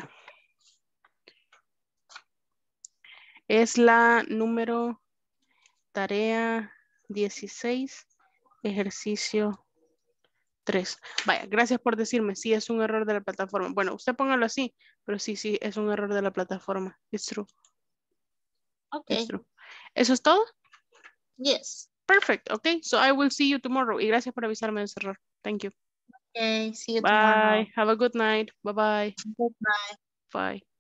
Es la número tarea dieciséis, ejercicio tres. Vaya, gracias por decirme, sí es un error de la plataforma. Bueno, usted póngalo así, pero sí, sí, es un error de la plataforma. It's true. Okay. It's true. ¿Eso es todo? Yes. Perfect, okay. So I will see you tomorrow. Y gracias por avisarme de ese error. Thank you. Okay, see you Bye. tomorrow. Have a good night. Bye-bye. Good night. Bye.